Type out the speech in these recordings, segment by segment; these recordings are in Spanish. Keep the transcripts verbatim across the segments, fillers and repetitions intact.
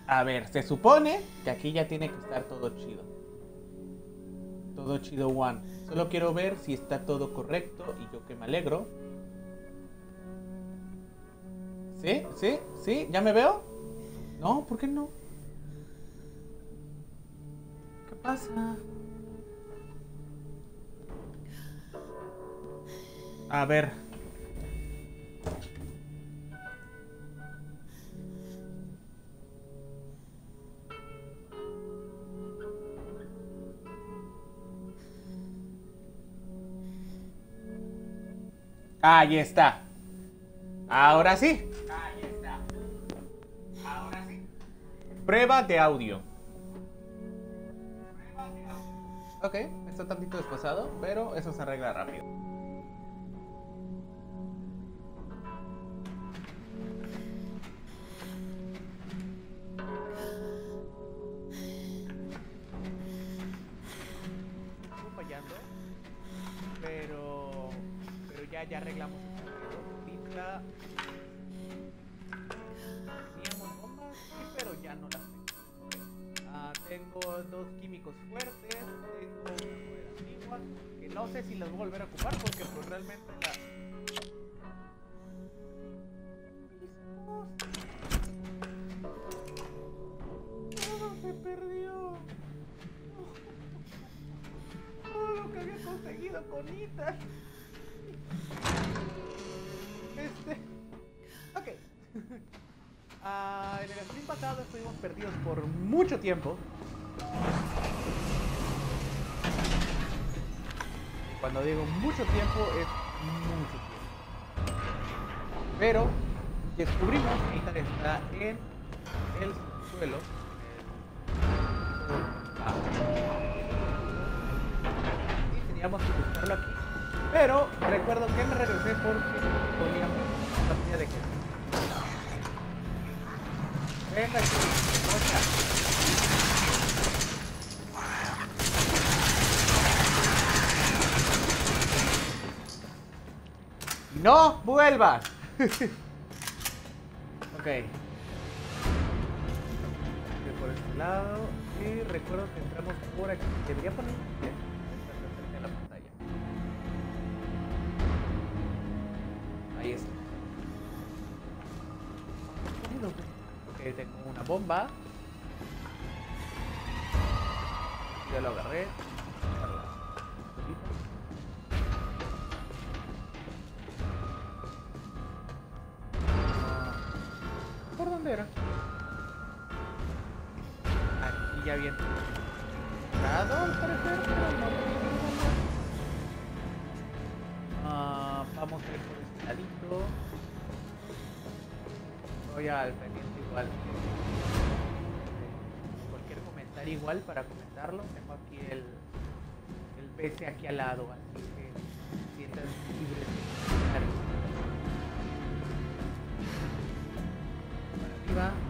A ver, se supone que aquí ya tiene que estar todo chido. Todo chido, One. Solo quiero ver si está todo correcto y yo que me alegro. ¿Sí? ¿Sí? ¿Sí? ¿Ya me veo? No, ¿por qué no? ¿Qué pasa? A ver. Ahí está. Ahora sí. Ahí está. Ahora sí. Prueba de audio. Ok, está tantito desfasado, pero eso se arregla rápido. Estuvo fallando, pero pero ya ya arreglamos esto. Ahorita teníamos bombas, sí, pero ya no las tengo. Okay. Ah, tengo dos químicos fuertes, tengo una rueda antigua, que no sé si las voy a volver a ocupar porque pues realmente la... Todo se perdió. Todo lo que había conseguido con Ethan. Este... Ok. Uh, en el stream pasado estuvimos perdidos por mucho tiempo. Cuando digo mucho tiempo, es mucho tiempo. Pero descubrimos que Ethan está en el suelo. Y teníamos que buscarlo aquí. Pero recuerdo que me regresé porque poníamos una partida de que... Venga, ocha. ¡No vuelvas! Ok. Por este lado. Y recuerdo que entramos por aquí. Debería poner un pie. Cerca de la pantalla. Ahí está. Ok, tengo una bomba. Ya lo agarré. ¿Por dónde era? Aquí ya viene. Al parecer, pero no. Ah, vamos a ir por este ladito. Voy al pendiente igual. Cualquier comentario igual para comentarlo. Tengo aquí el, el P C aquí al lado, así que sientan libres de comentar. Para arriba.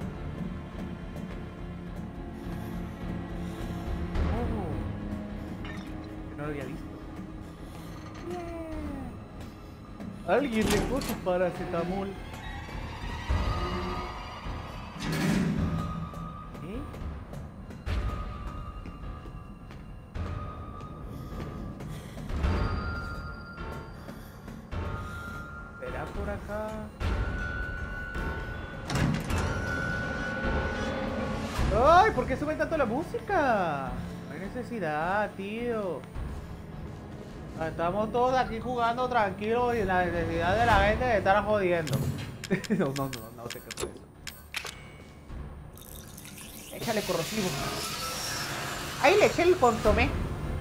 Oh, que no lo había visto. Yeah. Alguien le puso paracetamol. Por acá. ¡Ay! ¿Por qué sube tanto la música? No hay necesidad, tío. Estamos todos aquí jugando tranquilos y la necesidad de la gente de estar jodiendo. no, no, no, no sé qué fue eso. Échale corrosivo. Ahí le eché el consomé.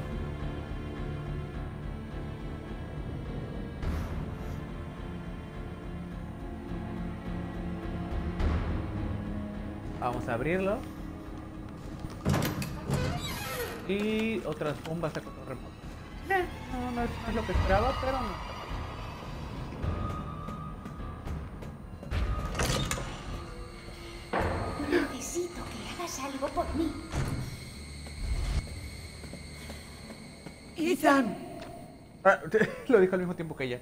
Vamos a abrirlo. Y otras bombas a control remoto. Eh, no, no, es, no es lo que esperaba, pero no está mal. Necesito que hagas algo por mí. ¡Ethan! Ah, lo dijo al mismo tiempo que ella.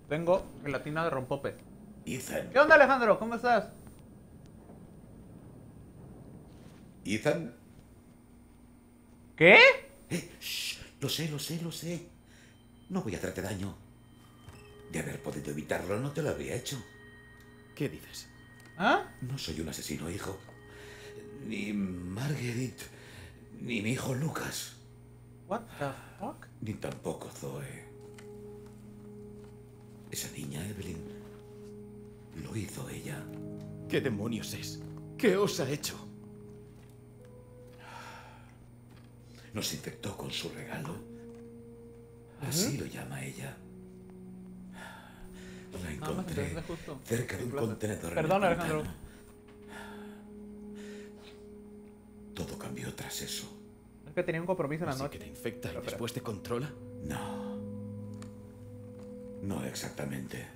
Tengo gelatina de rompope. Ethan. ¿Qué onda, Alejandro? ¿Cómo estás? Ethan. ¿Qué? Eh, shh, lo sé, lo sé, lo sé. No voy a hacerte daño. De haber podido evitarlo, no te lo habría hecho. ¿Qué dices? ¿Ah? No soy un asesino, hijo. Ni Marguerite, ni mi hijo Lucas. What the fuck? Ni tampoco Zoe. Esa niña, Evelyn, lo hizo ella. ¿Qué demonios es? ¿Qué os ha hecho? Nos infectó con su regalo. Así lo llama ella. La encontré entendí justo. cerca de un Plaza. contenedor. en Perdón, el Alejandro. pantano. Todo cambió tras eso. Es que tenía un compromiso en la ¿Así noche. que te infecta y Pero, después te controla? No. No exactamente.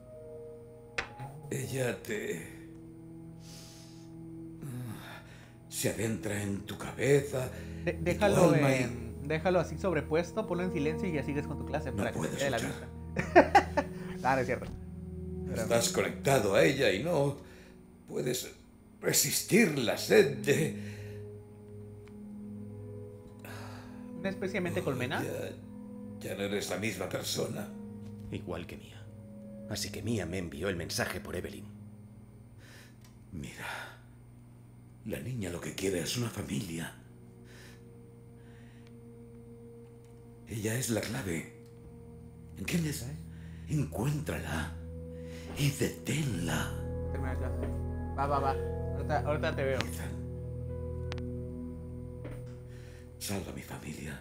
Ella te... se adentra en tu cabeza. De- y tu déjalo, alma y- en- déjalo así sobrepuesto, ponlo en silencio y ya sigues con tu clase. No para que puedo se quede la escuchar. vista. Claro, es cierto. Pero- Estás conectado a ella y no puedes resistir la sed de... ¿Una especie de mente Oh, colmena? Ya, ya no eres la misma persona. Igual que Mía. Así que Mía me envió el mensaje por Evelyn. Mira, la niña lo que quiere es una familia. Ella es la clave. ¿Entiendes? Encuéntrala y deténla. Termina la clase. Va, va, va. Ahorita, ahorita te veo. Ethan. Salva a mi familia,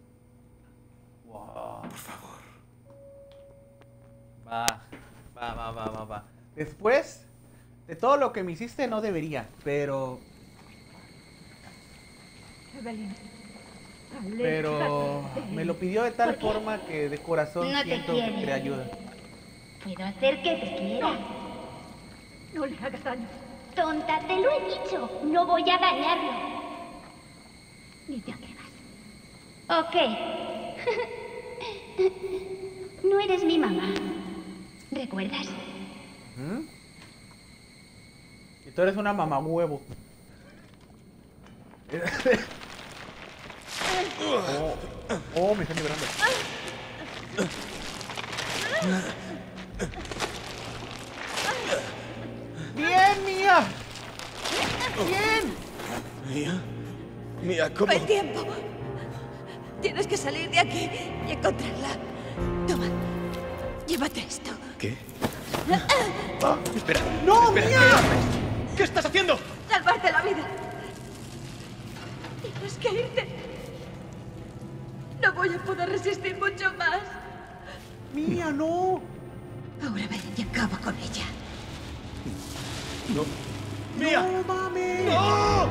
Wow. por favor. Va, va, va, va, va, va. Después de todo lo que me hiciste, no debería, pero. Evelyn. Pero me lo pidió de tal forma que de corazón No te siento que quiere. quería ayuda. Puedo hacer que te quiera. No le hagas daño. Tonta, te lo he dicho. No voy a dañarlo. Ni te atrevas. Ok. No eres mi mamá. ¿Recuerdas? ¿Mm? Y tú eres una mamá huevo. Oh, oh, me están liberando. ¡Bien, Mía! ¡Bien! ¿Mía? Mía, ¿cómo? No hay tiempo. Tienes que salir de aquí y encontrarla. Toma. Llévate esto. ¿Qué? Espera. ¡No, espera, Mía! ¿qué haces? ¿Qué estás haciendo? Salvarte la vida. Tienes que irte. No voy a poder resistir mucho más. ¡Mía, no! Ahora ven y acaba con ella. No. ¡Mía! ¡No mames! ¡No!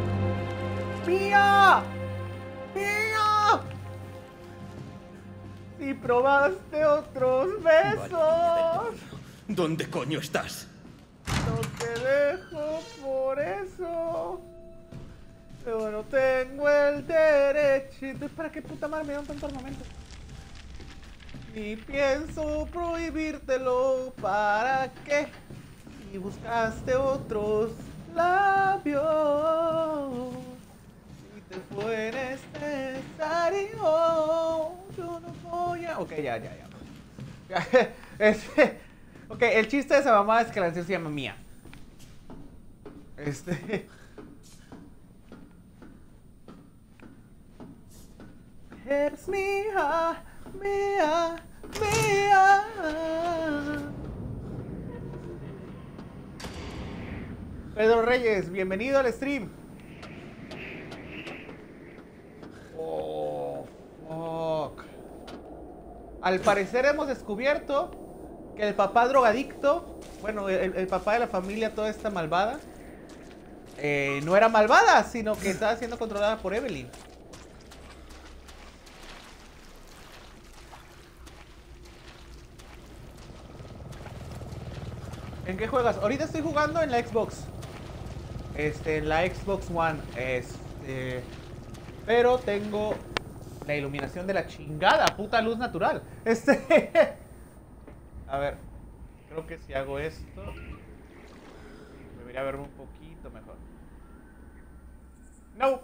¡Mía! ¡Mía! Si probaste otros besos, ¿Dónde coño estás? no te dejo por eso. Pero no tengo el derecho. Entonces, ¿para qué puta madre me dan tanto armamento? Ni pienso prohibírtelo. ¿Para qué? Si buscaste otros labios. Si te fue necesario, yo no voy a. Ok, ya, ya, ya. Ya, este, ok, el chiste de esa mamá es que la canción se llama Mía. Este. Eres mía, mía, mía. Pedro Reyes, bienvenido al stream. Oh, fuck. Al parecer hemos descubierto que el papá drogadicto, bueno, el, el papá de la familia toda esta malvada, eh, no era malvada, sino que estaba siendo controlada por Evelyn. ¿En qué juegas? Ahorita estoy jugando en la Xbox. Este, en la Xbox One. Este. Pero tengo la iluminación de la chingada, puta luz natural. Este. A ver, creo que si hago esto debería verme un poquito mejor. No.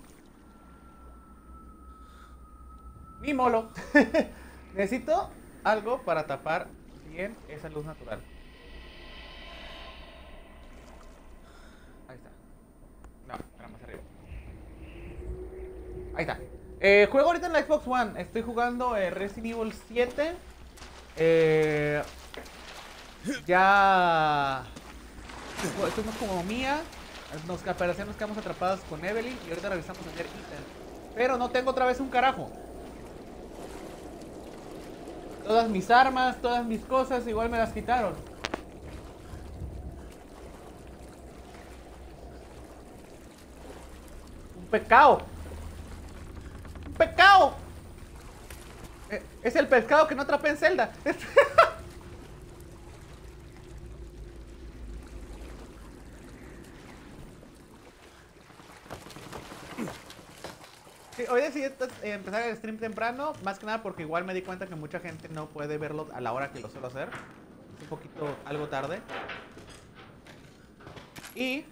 Ni molo. Necesito algo para tapar bien esa luz natural. Ahí está. No, era más arriba. Ahí está. Eh, juego ahorita en la Xbox One. Estoy jugando eh, Resident Evil siete. Eh, ya... Esto es como Mía. Nos, parecía nos quedamos atrapados con Evelyn. Y ahorita regresamos a hacer Ethan. Pero no tengo otra vez un carajo. Todas mis armas, todas mis cosas igual me las quitaron. Un pecado. Un pecado. Eh, es el pescado que no atrapé en Zelda. Sí, hoy decidí empezar el stream temprano, más que nada porque igual me di cuenta que mucha gente no puede verlo a la hora que lo suelo hacer. Es un poquito, algo tarde. Y...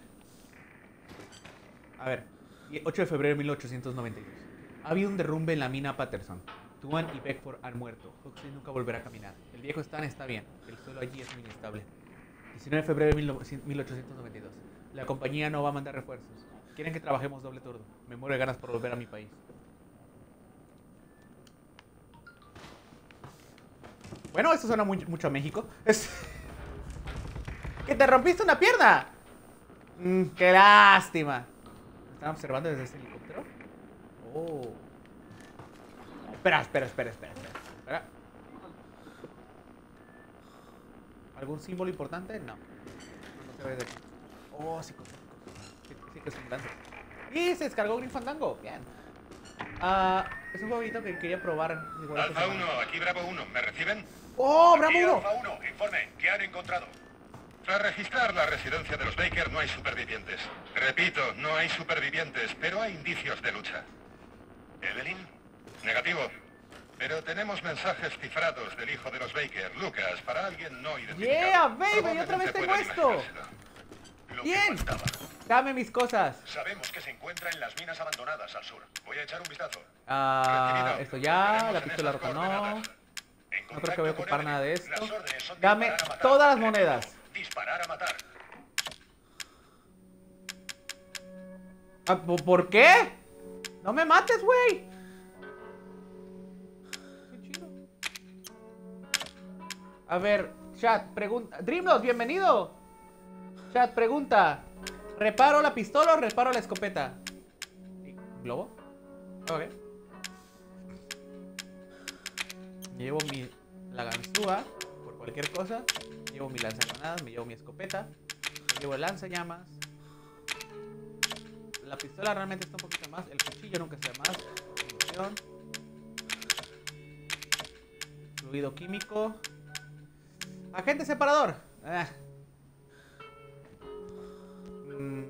A ver, ocho de febrero de mil ochocientos noventa y dos. Ha habido un derrumbe en la mina Patterson. Tuan y Beckford han muerto. Huxley nunca volverá a caminar. El viejo Stan está bien. El suelo allí es muy inestable. diecinueve de febrero de mil ochocientos noventa y dos. La compañía no va a mandar refuerzos. Quieren que trabajemos doble turno. Me muero de ganas por volver a mi país. Bueno, esto suena muy, mucho a México. Es... ¡Que te rompiste una pierna! Mm, ¡Qué lástima! ¿Me están observando desde ese helicóptero? Oh. Espera, espera, espera, espera, espera. espera. ¿Algún símbolo importante? No. No, no se ve de aquí. Oh, sí, sí, sí, sí que es un lance. Y se descargó Grim Fandango. Bien. Uh, es un jueguito que quería probar. Alfa uno, aquí Bravo uno. ¿Me reciben? ¡Oh, Bravo Aquí uno! Alfa uno, informe. ¿Qué han encontrado? Tras registrar la residencia de los Baker no hay supervivientes. Repito, no hay supervivientes, pero hay indicios de lucha. ¿Evelyn? Negativo. Pero tenemos mensajes cifrados del hijo de los Baker, Lucas, para alguien no identificado. ¡Yeah, baby! ¡Otra vez tengo esto! ¡Bien! Dame mis cosas. Sabemos que se encuentra en las minas abandonadas al sur. Voy a echar un vistazo. Ah, esto ya, la pistola rota no. No creo que voy a ocupar nada de esto. Dame todas las monedas. Disparar a matar. Ah, ¿por qué? No me mates, güey. Qué chido. A ver, chat, pregunta. Dreamlos, bienvenido. Chat, pregunta. ¿Reparo la pistola o reparo la escopeta? ¿Globo? Ok. Llevo mi la ganzúa por cualquier cosa. Llevo mi lanzagranadas, me llevo mi escopeta. Me llevo el lanzallamas. La pistola realmente está un poquito más. El cuchillo nunca sea más. Munición. Fluido químico. Agente separador. Ah. Mm.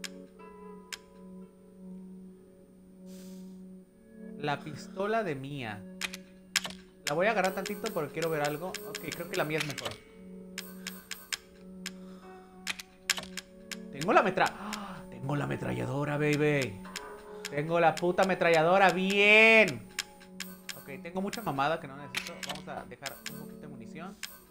La pistola de Mía. La voy a agarrar tantito porque quiero ver algo. Ok, creo que la mía es mejor. Tengo la metra... ¡Ah! Tengo la ametralladora, baby. Tengo la puta ametralladora. Bien. Ok, tengo mucha mamada que no necesito. Vamos a dejar un poquito de munición.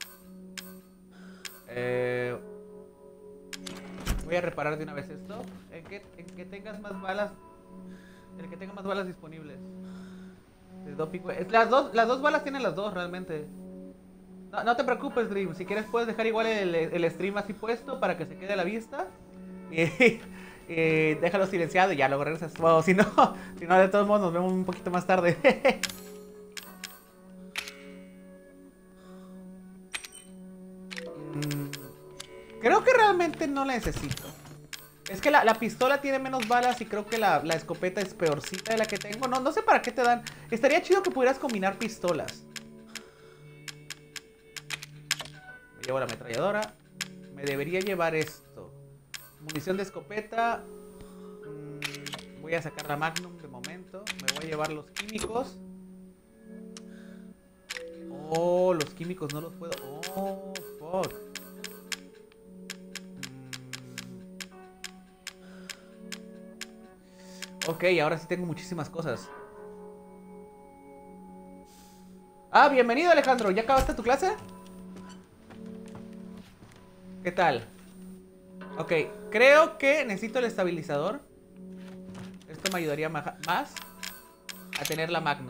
Eh... Voy a reparar de una vez esto. En que, en que tengas más balas. El que tenga más balas disponibles. Las dos, las dos balas tienen las dos realmente. No, no te preocupes, Dream. Si quieres puedes dejar igual el, el stream así puesto para que se quede a la vista. Y, y déjalo silenciado y ya luego regresas. Bueno, si no, si no, de todos modos nos vemos un poquito más tarde. Creo que realmente no la necesito. Es que la, la pistola tiene menos balas y creo que la, la escopeta es peorcita de la que tengo. No, no sé para qué te dan. Estaría chido que pudieras combinar pistolas. Me llevo la ametralladora. Me debería llevar esto. Munición de escopeta. Mm, voy a sacar la Magnum de momento. Me voy a llevar los químicos. Oh, los químicos no los puedo. Oh. Oh, fuck. Mm. Ok, ahora sí tengo muchísimas cosas. Ah, bienvenido Alejandro. ¿Ya acabaste tu clase? ¿Qué tal? Ok, creo que necesito el estabilizador. Esto me ayudaría más a tener la Magnum.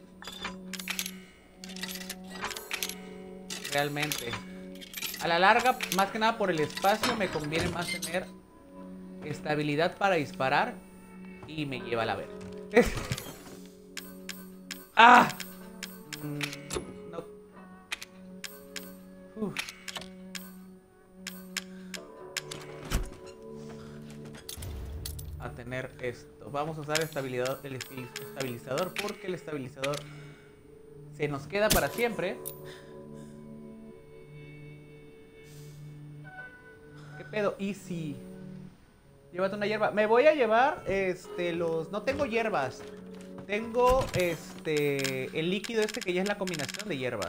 Realmente. A la larga, más que nada por el espacio, me conviene más tener estabilidad para disparar. Y me lleva a la verga. ¡Ah! Mm, no. Uf. A tener esto. Vamos a usar estabilidad, el estabilizador porque el estabilizador se nos queda para siempre. ¿Qué pedo? Easy. Llévate una hierba. Me voy a llevar este los. No tengo hierbas. Tengo este el líquido este que ya es la combinación de hierbas.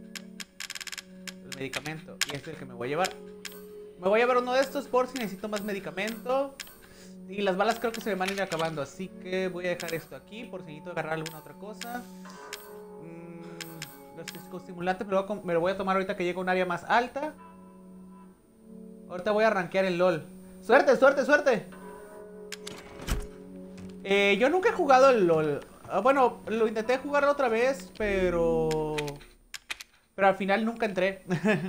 El medicamento. Y este es el que me voy a llevar. Me voy a llevar uno de estos por si necesito más medicamento. Y las balas creo que se me van a ir acabando. Así que voy a dejar esto aquí por si necesito agarrar alguna otra cosa. Mm, los psicoestimulantes me lo, voy a, me lo voy a tomar ahorita que llegue a un área más alta. Ahorita voy a rankear el LOL. ¡Suerte, suerte, suerte! Eh, yo nunca he jugado el LOL. Ah, bueno, lo intenté jugar otra vez, pero... Pero al final nunca entré.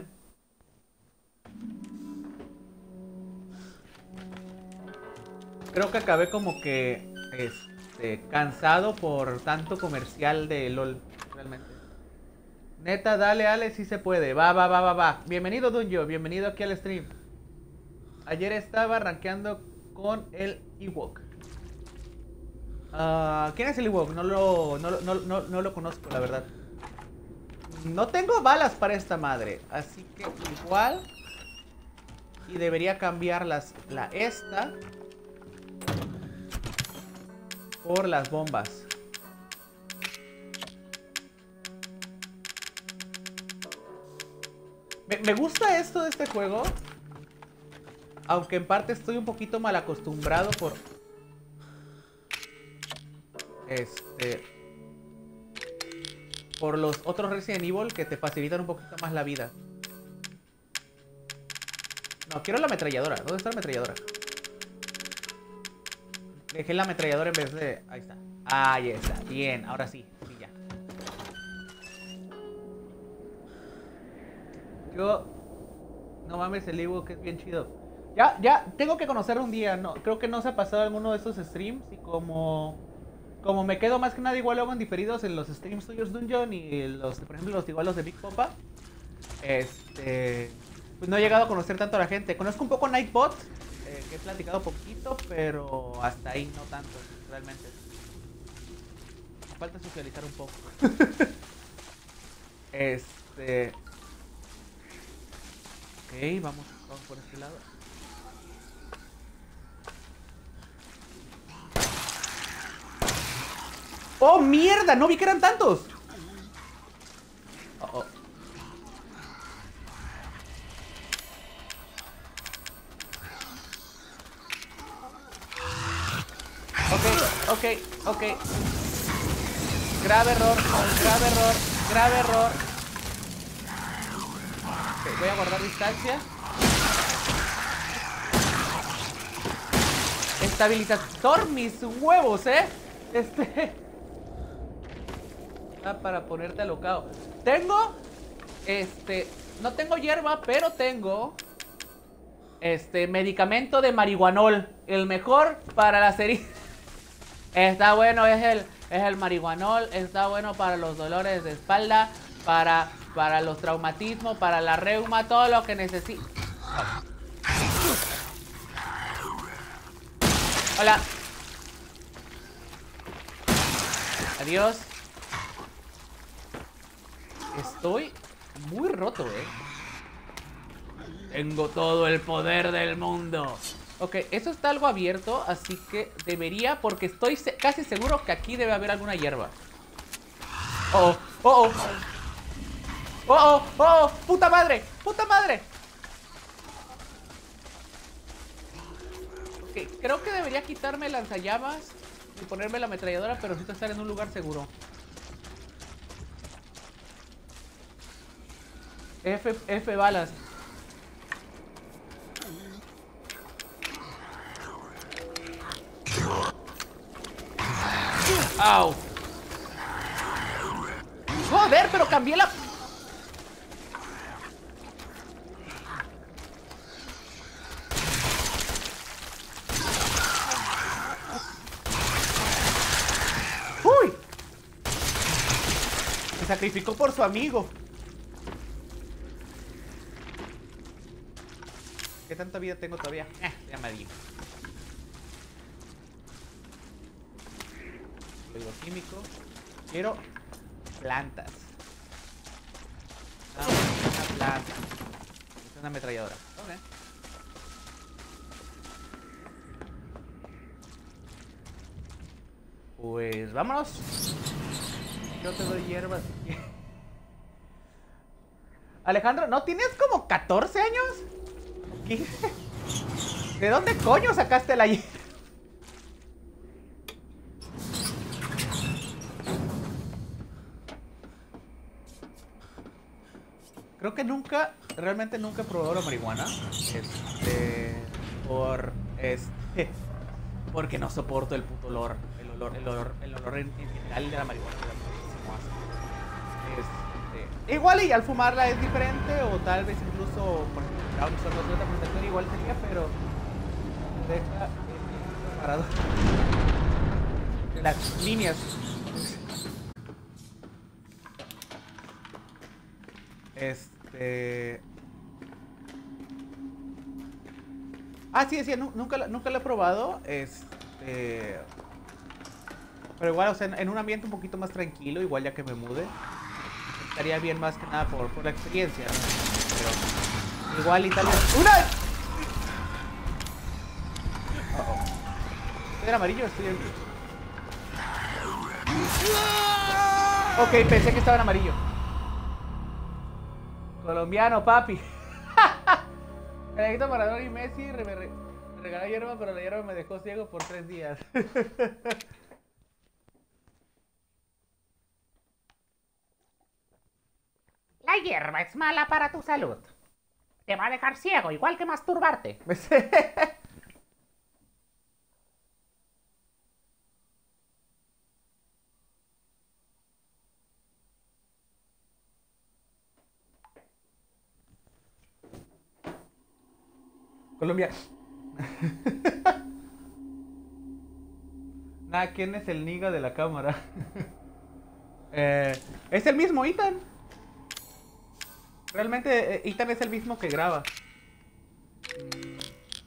Creo que acabé como que este, cansado por tanto comercial de LOL, realmente. Neta, dale, Ale, si se puede. Va, va, va, va, va. Bienvenido, Dunjo. Bienvenido aquí al stream. Ayer estaba rankeando con el Ewok. Uh, ¿Quién es el Ewok? No lo, no, no, no, no lo conozco, la verdad. No tengo balas para esta madre. Así que igual. Y debería cambiar las, la esta por las bombas. Me, me gusta esto de este juego. Aunque en parte estoy un poquito mal acostumbrado por... Este... Por los otros Resident Evil que te facilitan un poquito más la vida. No, quiero la ametralladora. ¿Dónde está la ametralladora? Dejé la ametralladora en vez de... Ahí está. Ahí está. Bien, ahora sí. Sí, ya. Yo... No mames, el Evo que es bien chido. Ya, ya, tengo que conocerlo un día. No, creo que no se ha pasado alguno de estos streams. Y como... Como me quedo más que nada igual luego en diferidos en los streams tuyos Dungeon y los, por ejemplo, los igual los de Big Popa. Este... Pues no he llegado a conocer tanto a la gente. Conozco un poco Nightbot. Eh, que he platicado poquito, pero hasta ahí no tanto, realmente. Me falta socializar un poco. Este... Ok, vamos, vamos por este lado. ¡Oh, mierda! No vi que eran tantos. Oh, oh. Ok, ok, ok. Grave error, grave error, grave error. Okay, voy a guardar distancia. Estabilizador, mis huevos, eh. Este... Para ponerte alocado. Tengo... Este... No tengo hierba, pero tengo... Este... Medicamento de marihuanol. El mejor para las heridas. Está bueno, es el... Es el marihuanol. Está bueno para los dolores de espalda. Para... Para los traumatismos. Para la reuma. Todo lo que necesito. Hola. Adiós. Estoy muy roto, eh. Tengo todo el poder del mundo. Ok, eso está algo abierto, así que debería, porque estoy se casi seguro que aquí debe haber alguna hierba. Oh, oh, oh. ¡Oh, oh, oh! ¡Puta madre! ¡Puta madre! Ok, creo que debería quitarme el lanzallamas y ponerme la ametralladora, pero necesito estar en un lugar seguro. F, F balas. ¡Au! ¡Joder! Pero cambié la... ¡Uy! Se sacrificó por su amigo. ¿Qué tanta vida tengo todavía? Eh, ya me digo. Código químico. Quiero plantas. Ah, una planta. Es una ametralladora. Ok. Pues vámonos. Yo te doy hierbas. Alejandro, ¿no tienes como catorce años? ¿Qué? ¿De dónde coño sacaste la hierba? Creo que nunca, realmente nunca he probado la marihuana. Este. Por. Este. Porque no soporto el puto olor. El olor, el olor, el olor en, en general de la marihuana. Este, igual y al fumarla es diferente. O tal vez incluso, por ejemplo, a usar otra presentación igual sería, pero. Deja eh, parado. Las líneas. Este... Ah, sí, sí, nunca, nunca lo he probado. Este... Pero igual, o sea, en un ambiente un poquito más tranquilo, igual ya que me mude. Estaría bien más que nada por, por la experiencia, ¿no? Pero igual y tal vez... ¡Una! Uh -oh. ¿Estoy en amarillo o estoy en... Ok, pensé que estaba en amarillo. Colombiano, papi. Carajito Maradona y Messi me, re, me regaló hierba, pero la hierba me dejó ciego por tres días. La hierba es mala para tu salud. Te va a dejar ciego, igual que masturbarte. Colombia. Nada, ¿quién es el niga de la cámara? eh, es el mismo Ethan. Realmente eh, Ethan es el mismo que graba. Mm.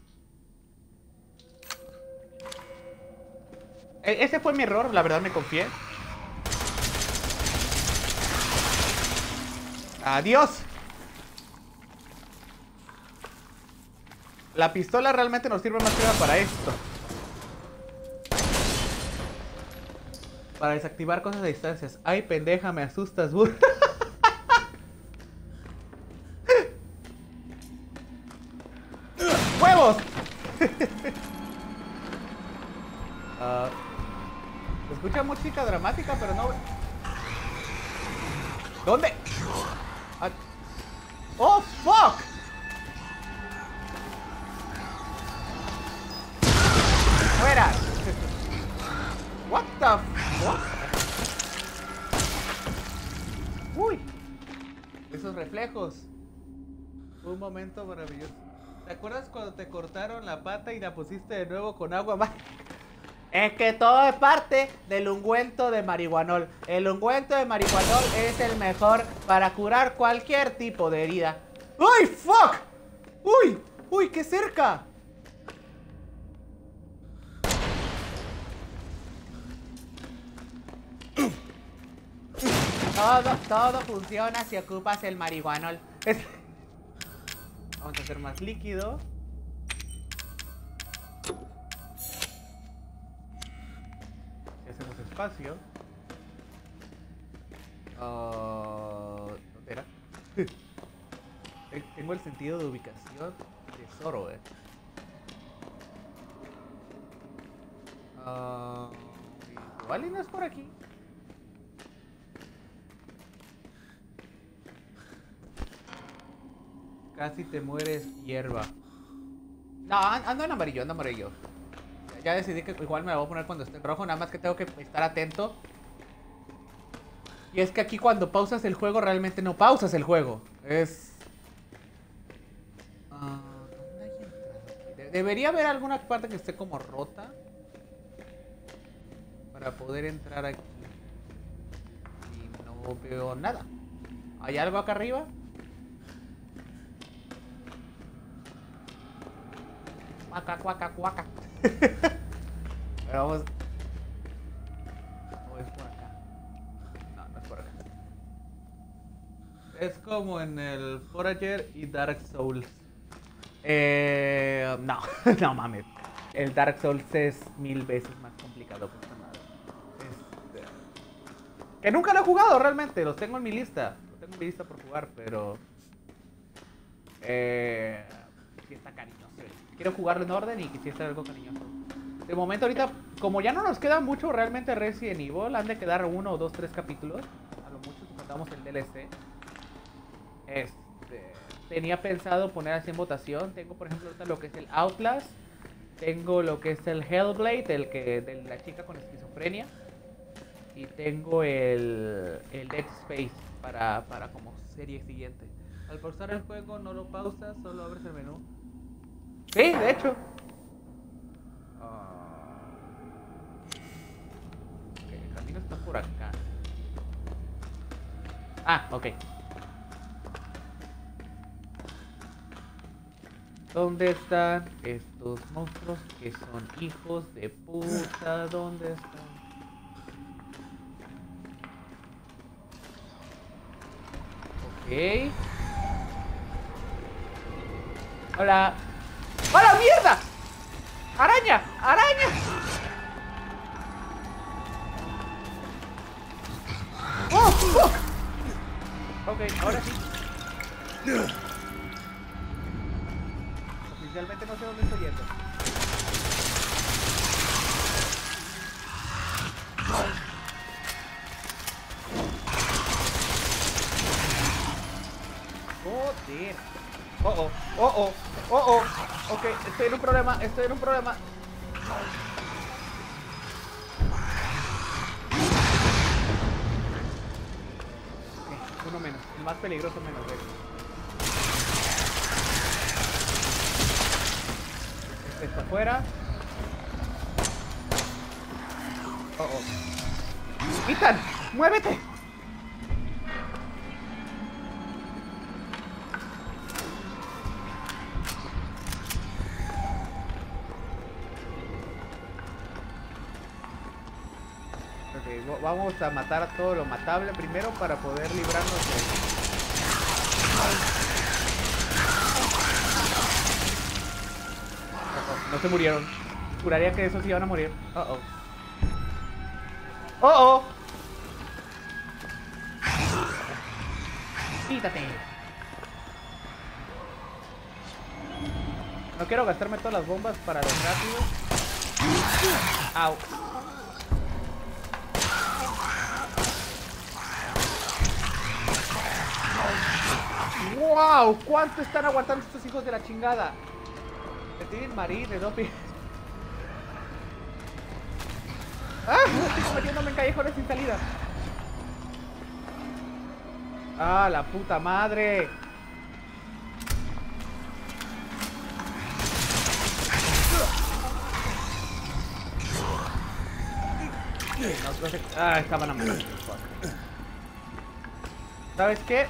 E ese fue mi error, la verdad me confié. Adiós. La pistola realmente nos sirve más que nada para esto. Para desactivar cosas a distancias. Ay, pendeja, me asustas, burro. ¡Huevos! uh, se escucha música dramática, pero no... ¿Dónde? Ah. ¡Oh, fuck! ¡Fuera! What the fuck? Uy, esos reflejos. Un momento maravilloso. ¿Te acuerdas cuando te cortaron la pata y la pusiste de nuevo con agua más? Es que todo es parte del ungüento de marihuanol. El ungüento de marihuanol es el mejor para curar cualquier tipo de herida. ¡Uy, fuck! ¡Uy! ¡Uy, qué cerca! Todo, todo funciona si ocupas el marihuanol. Es... Vamos a hacer más líquido. Y hacemos espacio. Uh, ¿Dónde era? Tengo el sentido de ubicación de Zoro, eh. Uh, igual y no es por aquí. Casi te mueres, hierba. No, ando en amarillo, ando en amarillo. Ya decidí que igual me la voy a poner cuando esté en rojo, nada más que tengo que estar atento. Y es que aquí cuando pausas el juego, realmente no pausas el juego. Es... Uh, ¿dónde hay entrada aquí? De debería haber alguna parte que esté como rota para poder entrar aquí. Y no veo nada. ¿Hay algo acá arriba? Cuaca, cuaca, cuaca. Pero vamos. ¿O es por acá? No, no es por acá. Es como en el Forager y Dark Souls. Eh, no, no mames. El Dark Souls es mil veces más complicado que esta madre. Este... Que nunca lo he jugado realmente, los tengo en mi lista. Los tengo en mi lista por jugar, pero... Eh... Sí está cariñoso. Quiero jugarlo en orden y quisiera hacer algo cariñoso. De momento ahorita, como ya no nos queda mucho realmente Resident Evil, han de quedar uno o dos, tres capítulos. A lo mucho si contamos el D L C. Este, tenía pensado poner así en votación. Tengo por ejemplo ahorita lo que es el Outlast. Tengo lo que es el Hellblade, el que de la chica con esquizofrenia. Y tengo el, el Dead Space para, para como serie siguiente. Al pausar el juego no lo pausas, solo abres el menú. Sí, de hecho. Ok, el camino está por acá. Ah, ok. ¿Dónde están estos monstruos que son hijos de puta? ¿Dónde están? Ok. Hola. ¡Hola, mierda! ¡Araña! ¡Araña! ¡Oh! ¡Oh! Ok, ahora sí. Oficialmente no sé dónde estoy yendo. Joder. Oh, oh, oh, oh, oh, oh. Ok, estoy en un problema, estoy en un problema. Ok, uno menos, el más peligroso menos de este está afuera. Oh, oh. Ethan, muévete. Vamos a matar a todo lo matable primero para poder librarnos de... Oh, no se murieron. Juraría que esos iban a morir. Oh, oh. Oh, oh. Quítate. No quiero gastarme todas las bombas para los rápidos. Au. ¡Wow! ¿Cuánto están aguantando estos hijos de la chingada? Me tienen marí de doping. ¡Ah! Estoy metiéndome en callejones sin salida. ¡Ah, la puta madre! No, no sé. Ah, estaban a morir. ¿Sabes qué?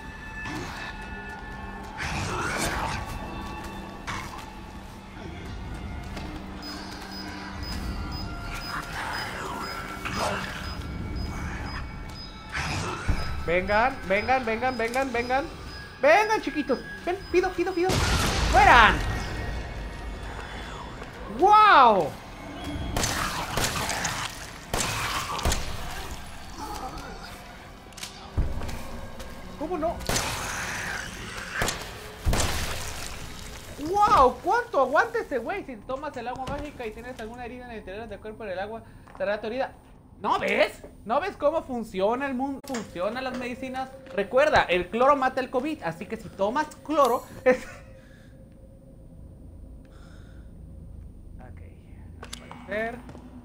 Vengan, vengan, vengan, vengan, vengan. Vengan, chiquitos. Ven, pido, pido, pido. ¡Fueran! ¡Wow! ¿Cómo no? ¡Wow! ¿Cuánto aguanta ese güey? Si tomas el agua mágica y tienes alguna herida en el interior del cuerpo del agua, te hará tu herida. ¿No ves? ¿No ves cómo funciona el mundo? ¿Funcionan las medicinas? Recuerda, el cloro mata el COVID, así que si tomas cloro... Es... Ok, al parecer...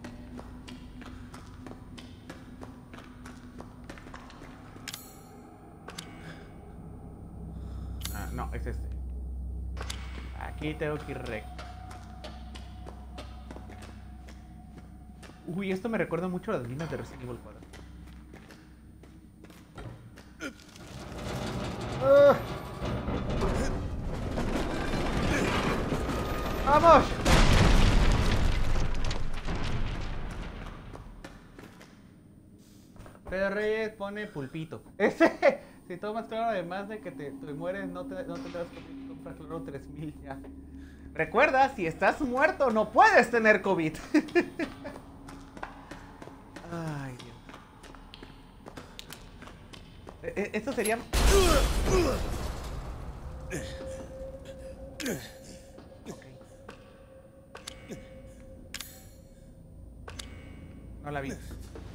Ah, no, es este. Aquí tengo que ir recto. Uy, esto me recuerda mucho a las minas de Resident Evil cuatro. Uh. ¡Vamos! Pedro Reyes pone pulpito. Ese, si tomas claro, además de que te, te mueres, no, te, no tendrás COVID. Compra claro tres mil ya. Recuerda, si estás muerto, no puedes tener COVID. Ay, Dios. Esto sería... Okay. No la vi.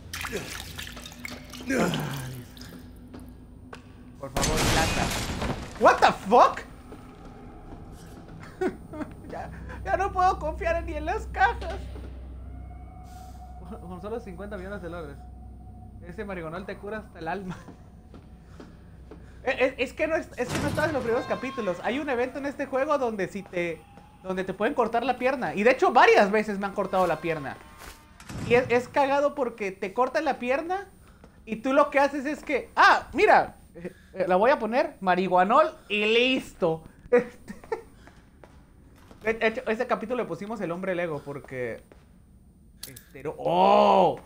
Por favor, plata. What the fuck? ya, ya no puedo confiar ni en las cajas. Con solo cincuenta millones de logros. Ese marigonol te cura hasta el alma. Es, es, que no es, es que no estás en los primeros capítulos. Hay un evento en este juego donde si te donde te pueden cortar la pierna. Y de hecho varias veces me han cortado la pierna. Y es, es cagado porque te cortan la pierna y tú lo que haces es que... ¡Ah! Mira, eh, eh, la voy a poner marihuanol y listo. De hecho, ese capítulo le pusimos el hombre Lego porque... Estero... ¡Oh!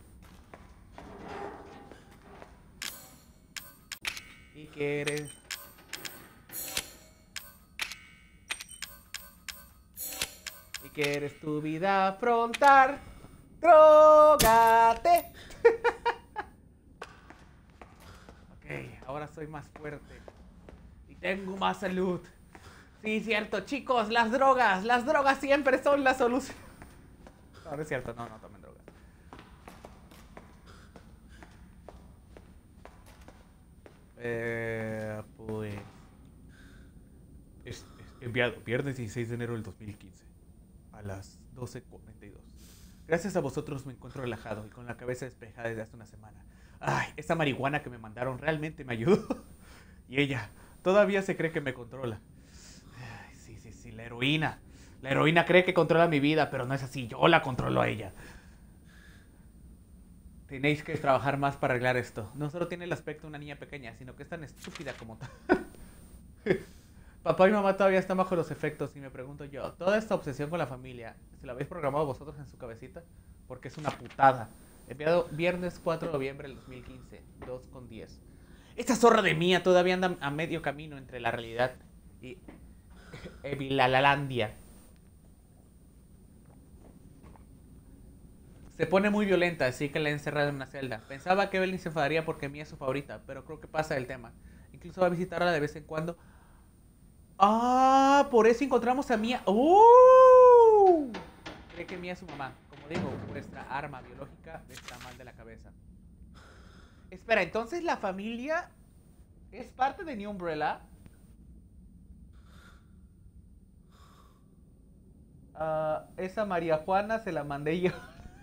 ¿Y qué eres? ¿Y qué eres tu vida afrontar? ¡Drógate! Ok, ahora soy más fuerte. Y tengo más salud. Sí, cierto, chicos, las drogas. Las drogas siempre son la solución. No, no es cierto, no, no tomen drogas. Eh, pues... Es, es enviado, viernes dieciséis de enero del dos mil quince. A las doce cuarenta y dos. Gracias a vosotros me encuentro relajado y con la cabeza despejada desde hace una semana. Ay, esa marihuana que me mandaron realmente me ayudó. Y ella todavía se cree que me controla. Ay, sí, sí, sí, la heroína. La heroína cree que controla mi vida, pero no es así. Yo la controlo a ella. Tenéis que trabajar más para arreglar esto. No solo tiene el aspecto de una niña pequeña, sino que es tan estúpida como tal. Papá y mamá todavía están bajo los efectos y me pregunto yo, ¿toda esta obsesión con la familia se la habéis programado vosotros en su cabecita? Porque es una putada. Enviado viernes cuatro de noviembre del dos mil quince, dos con diez. Esta zorra de mía todavía anda a medio camino entre la realidad y Evilalalandia. Se pone muy violenta, así que la he encerrado en una celda. Pensaba que Evelyn se enfadaría porque Mía es su favorita, pero creo que pasa del tema. Incluso va a visitarla de vez en cuando. ¡Ah! Por eso encontramos a Mía. ¡Uh! Cree que Mía es su mamá. Como digo, nuestra arma biológica está mal de la cabeza. Espera, entonces la familia es parte de New Umbrella. Uh, esa María Juana se la mandé yo.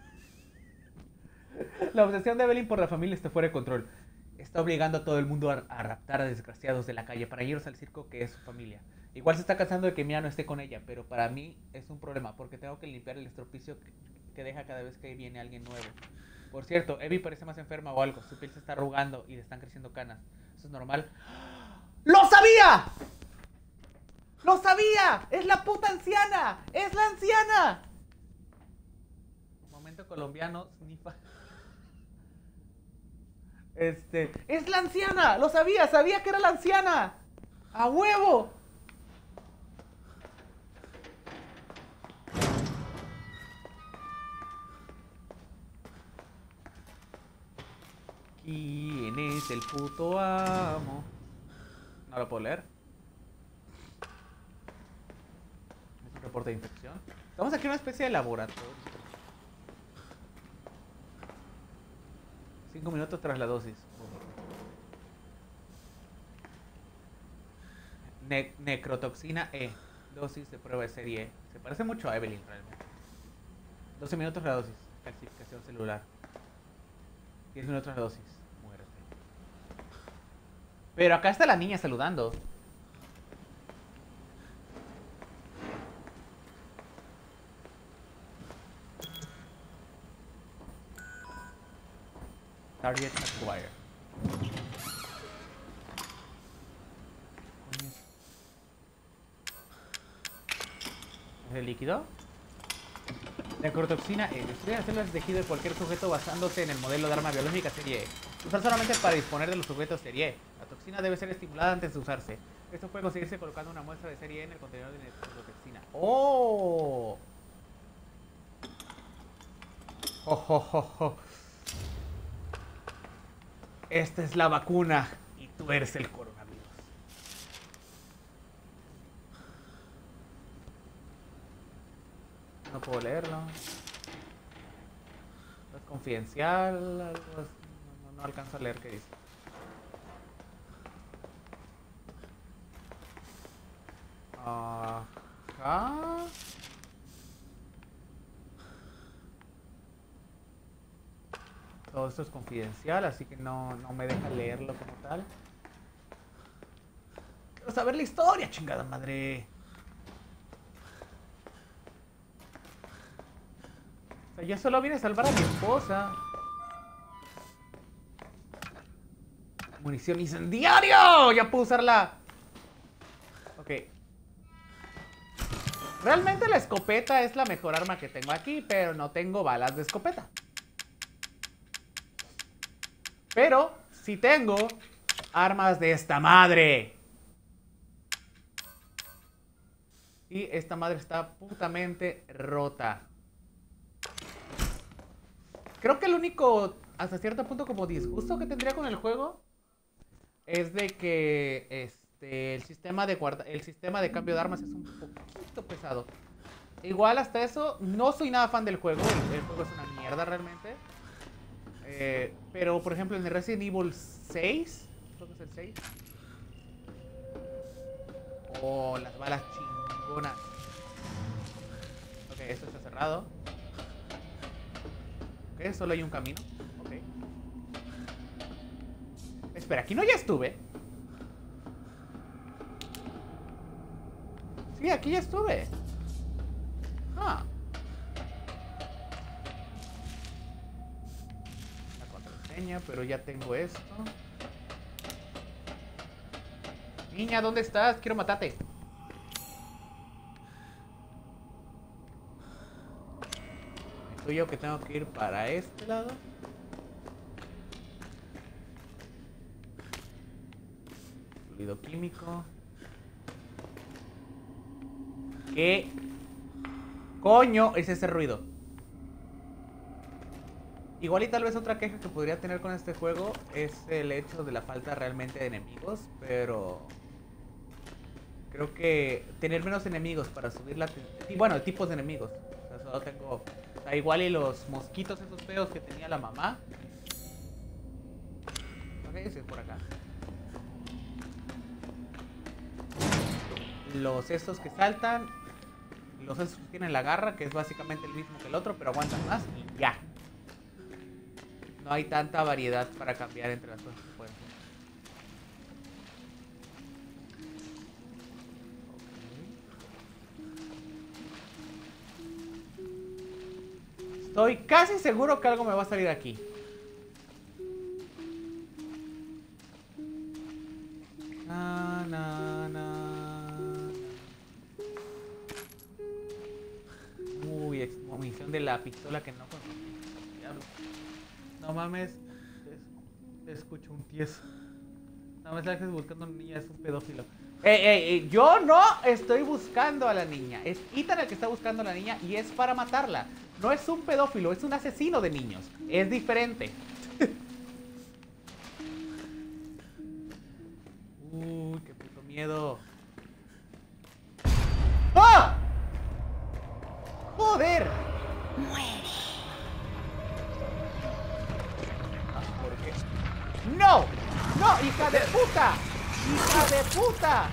La obsesión de Evelyn por la familia está fuera de control. Está obligando a todo el mundo a, a raptar a desgraciados de la calle para irnos al circo que es su familia. Igual se está cansando de que Mía no esté con ella, pero para mí es un problema porque tengo que limpiar el estropicio que, que deja cada vez que viene alguien nuevo. Por cierto, Evie parece más enferma o algo. Su piel se está arrugando y le están creciendo canas. ¿Eso es normal? ¡Lo sabía! ¡Lo sabía! ¡Es la puta anciana! ¡Es la anciana! Momento colombiano, snifa. Este, ¡es la anciana! ¡Lo sabía! ¡Sabía que era la anciana! ¡A huevo! ¿Quién es el puto amo? No lo puedo leer. reporte de infección. Estamos aquí en una especie de laboratorio. Cinco minutos tras la dosis. Ne necrotoxina E. Dosis de prueba de serie E. Se parece mucho a Evelyn realmente. doce minutos la dosis. Calcificación celular. diez minutos la dosis. Muerte. Pero acá está la niña saludando. Target acquired. ¿Es el líquido? Necrotoxina E. Destruye las células de tejido de cualquier sujeto basándose en el modelo de arma biológica serie E. Usar solamente para disponer de los sujetos serie E. La toxina debe ser estimulada antes de usarse. Esto puede conseguirse colocando una muestra de serie E en el contenedor de necrotoxina. ¡Oh! ¡Oh, oh, oh, oh! Esta es la vacuna y tú eres el coronavirus. No puedo leerlo. No es confidencial. Algo es... no, no, no alcanzo a leer qué dice. Ajá. Todo esto es confidencial, así que no, no me deja leerlo como tal. Quiero saber la historia, chingada madre. O sea, yo solo vine a salvar a mi esposa. Munición incendiario. Ya puedo usarla. Ok. Realmente la escopeta es la mejor arma que tengo aquí, pero no tengo balas de escopeta. Pero sí tengo armas de esta madre. Y esta madre está putamente rota. Creo que el único, hasta cierto punto, como disgusto que tendría con el juego es de que este, el sistema de guarda, el sistema de cambio de armas es un poquito pesado. Igual hasta eso, no soy nada fan del juego. El, el juego es una mierda realmente. Eh, pero, por ejemplo, en el Resident Evil seis, creo que es el seis. Oh, las balas chingonas. Ok, esto está cerrado. Ok, solo hay un camino. Ok. Espera, aquí no ya estuve. Sí, aquí ya estuve. Ah. Pero ya tengo esto. Niña, ¿dónde estás? Quiero matarte. Soy yo que tengo que ir para este lado. Fluido químico. ¿Qué coño es ese ruido? Igual y tal vez otra queja que podría tener con este juego es el hecho de la falta realmente de enemigos, pero creo que tener menos enemigos para subir la... Y bueno, tipos de enemigos. O sea, solo tengo... O sea, igual y los mosquitos esos feos que tenía la mamá. Ok, ese es por acá. Los estos que saltan. Los estos que tienen la garra, que es básicamente el mismo que el otro, pero aguantan más y ya. No hay tanta variedad para cambiar entre las cosas que pueden hacer. Okay. Estoy casi seguro que algo me va a salir aquí. Na, na, na. Uy, munición de la pistola que no conozco. Diablo. No mames, es, escucho un tieso. No me salgas buscando a una niña, es un pedófilo. Eh, eh, eh, yo no estoy buscando a la niña. Es Ethan el que está buscando a la niña y es para matarla. No es un pedófilo, es un asesino de niños. Es diferente. Uy, qué puto miedo. ¡Ah! puta! ¡Hija de puta!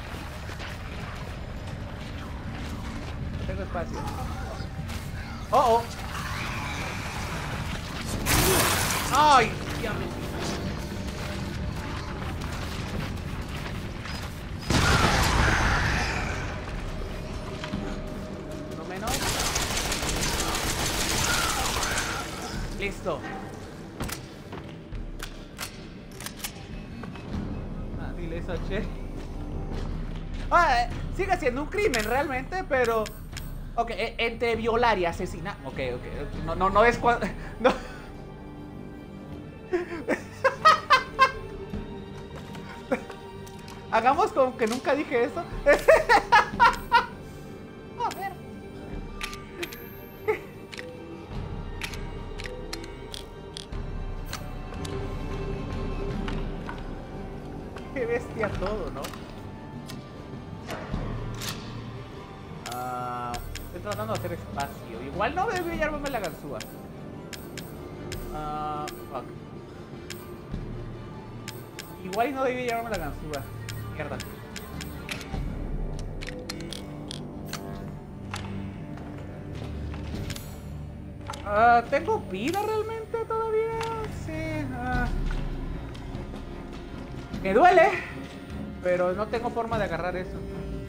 No tengo espacio. ¡Oh, oh! ¡Ay! Ya me... No menos. Listo. Ah, dile eso a Cherry. Ah, eh, sigue siendo un crimen realmente, pero... Ok, eh, entre violar y asesinar... Ok, ok. No, no, no es cuando... No. Hagamos como que nunca dije eso. A ver. Qué bestia todo, ¿no? Ah, estoy tratando de hacer espacio. Igual no debí llevarme la ganzúa. Ah, fuck. Igual no debí llevarme la ganzúa. Mierda. Uh, ¿Tengo vida realmente todavía? Sí. Uh... Me duele, pero no tengo forma de agarrar eso.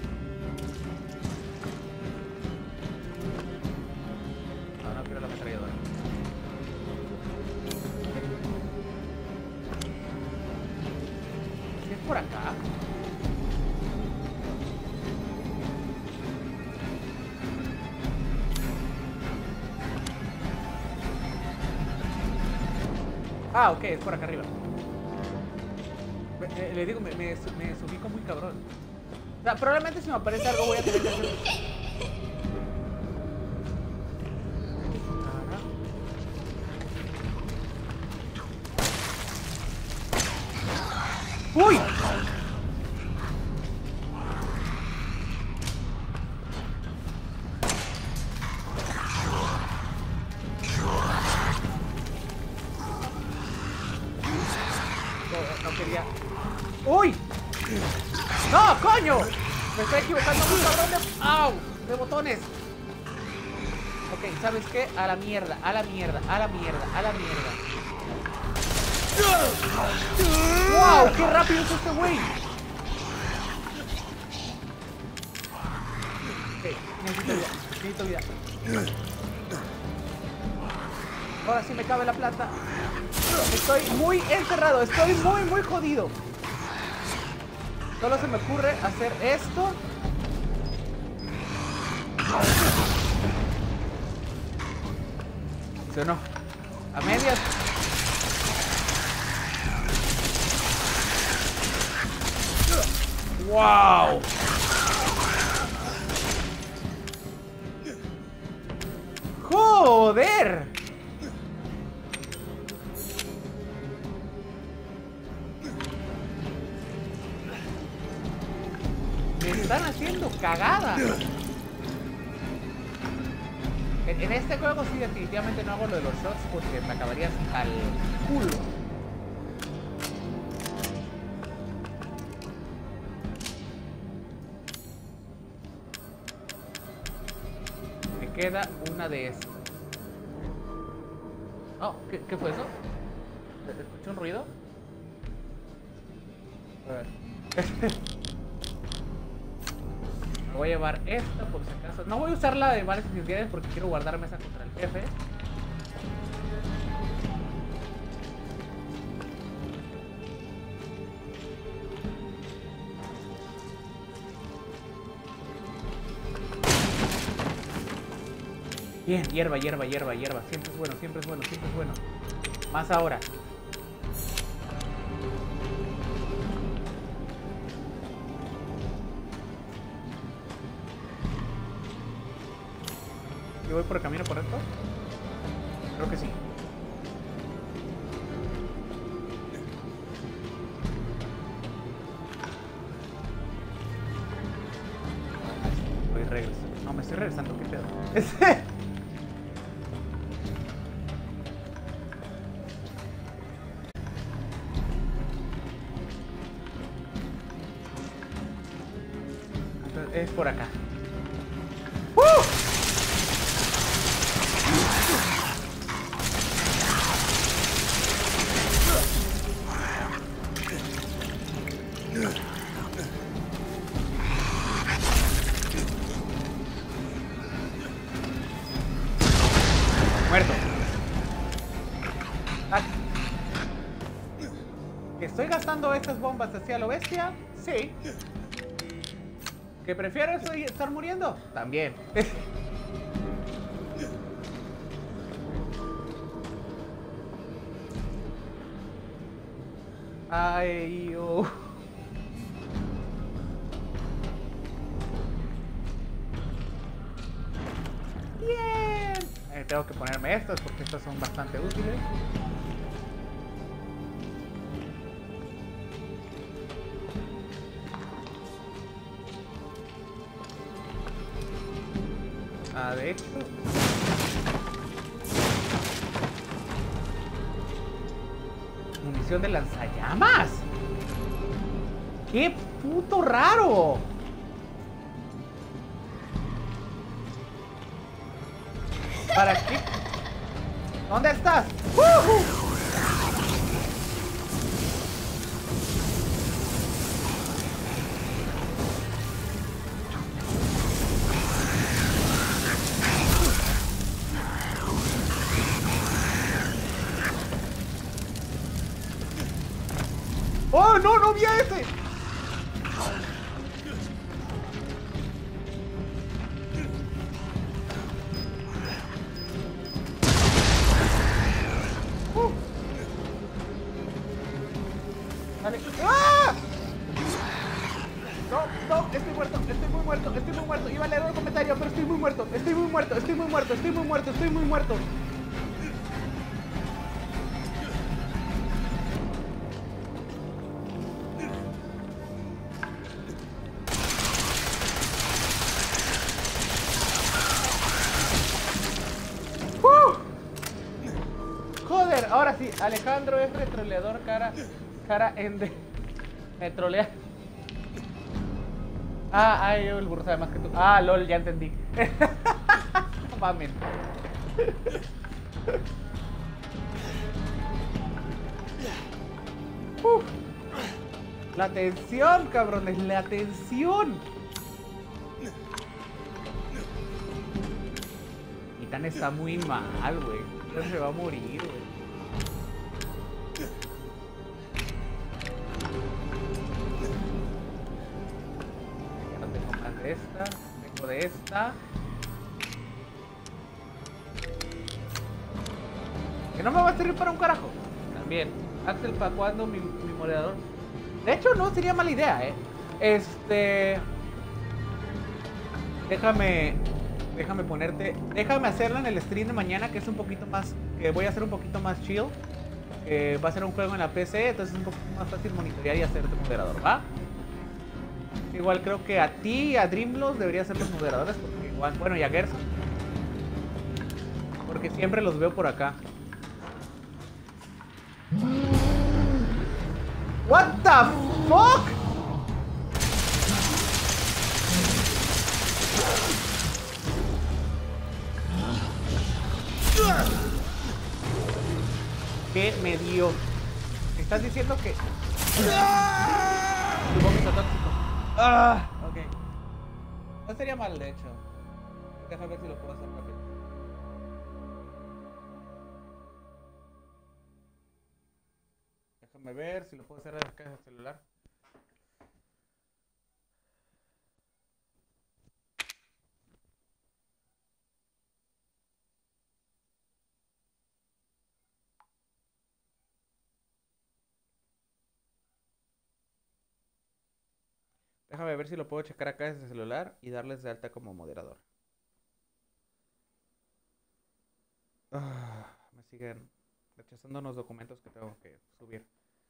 No, no quiero la ametralladora. ¿Qué es por acá? Ah, ok, es por acá arriba. Eh, le digo, me, me, me subico muy cabrón. O sea, probablemente si me aparece algo voy a tener que hacer... ¡Uy! No, no quería... ¡Uy! ¡No, coño! Me estoy equivocando muy cabrón de... ¡Au! De botones. Ok, ¿sabes qué? A la mierda, a la mierda, a la mierda, a la mierda. ¡Wow! ¡Qué rápido es este güey! Ok, necesito vida, necesito vida. Ahora sí me cabe la plata. Estoy muy encerrado, estoy muy, muy jodido. Solo se me ocurre hacer esto. Funcionó. A medias. ¡Wow! ¡Joder! Me están haciendo cagada. En, en este juego sí definitivamente no hago lo de los shots porque me acabarías al culo. Me queda una de esas. Oh, ¿qué, qué fue eso? ¿Escuché un ruido? A ver. Voy a llevar esta por si acaso. No voy a usar la de varias necesidades porque quiero guardarme esa contra el jefe. Bien, hierba, hierba, hierba, hierba. Siempre es bueno, siempre es bueno, siempre es bueno. Más ahora. ¿Yo voy por el camino correcto? Creo que sí. Voy regresando. No, me estoy regresando, qué pedo. por acá. ¡Uh! Muerto. Ah. ¿Estoy gastando estas bombas hacia lo bestia? Sí. ¿Que prefiero eso y estar muriendo? También. Ay, oh. Bien. Eh, tengo que ponerme estas porque estas son bastante útiles. Ah, de hecho. Munición de lanzallamas. ¡Qué puto raro! ¿Para qué? ¿Dónde estás? ¡Uh! ¡Oh, no! ¡No vi a ese! Uh. Vale. ¡Ah! No, no, estoy muerto, estoy muy muerto, estoy muy muerto. Iba a leer un comentario, pero estoy muy muerto, estoy muy muerto, estoy muy muerto, estoy muy muerto, estoy muy muerto. Ahora sí, Alejandro es retroleador cara, cara ende. Me trolea. Ah, ay, el burro sabe más que tú. Ah, lol, ya entendí. No mames. Uf. La tensión, cabrones, la tensión. Ethan está muy mal, güey. Se va a morir, güey. Ya no tengo más de esta. Tengo de esta. Que no me va a servir para un carajo. También. Axel, ¿para cuándo mi, mi moderador? De hecho, no sería mala idea, eh. Este. Déjame. Déjame ponerte. Déjame hacerla en el stream de mañana, que es un poquito más. Que voy a hacer un poquito más chill. Que va a ser un juego en la P C, entonces es un poquito más fácil monitorear y hacerte moderador, ¿va? Igual creo que a ti y a Dreamlos debería ser los moderadores, porque igual. Bueno, y a Gerson. Porque siempre los veo por acá. What the fuck? ¿Qué me dio? ¿Me estás diciendo que tu vómito tóxico? Ah, ok. No sería mal, de hecho. Déjame ver si lo puedo hacer rápido. Déjame ver si lo puedo hacer acá en el celular. Déjame ver si lo puedo checar acá desde el celular y darles de alta como moderador. Ah, me siguen rechazando unos documentos que tengo que subir.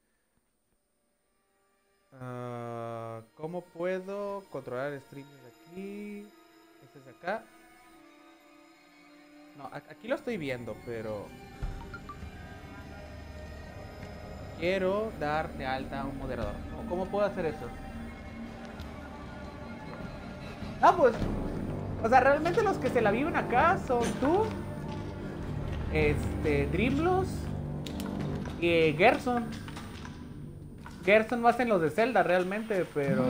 Uh, ¿Cómo puedo controlar el stream de aquí? Este es de acá. No, aquí lo estoy viendo, pero quiero dar de alta a un moderador. ¿Cómo puedo hacer eso? Ah, pues. O sea, realmente los que se la viven acá son tú, este, Dreamlos y Gerson. Gerson más en los de Zelda realmente, pero...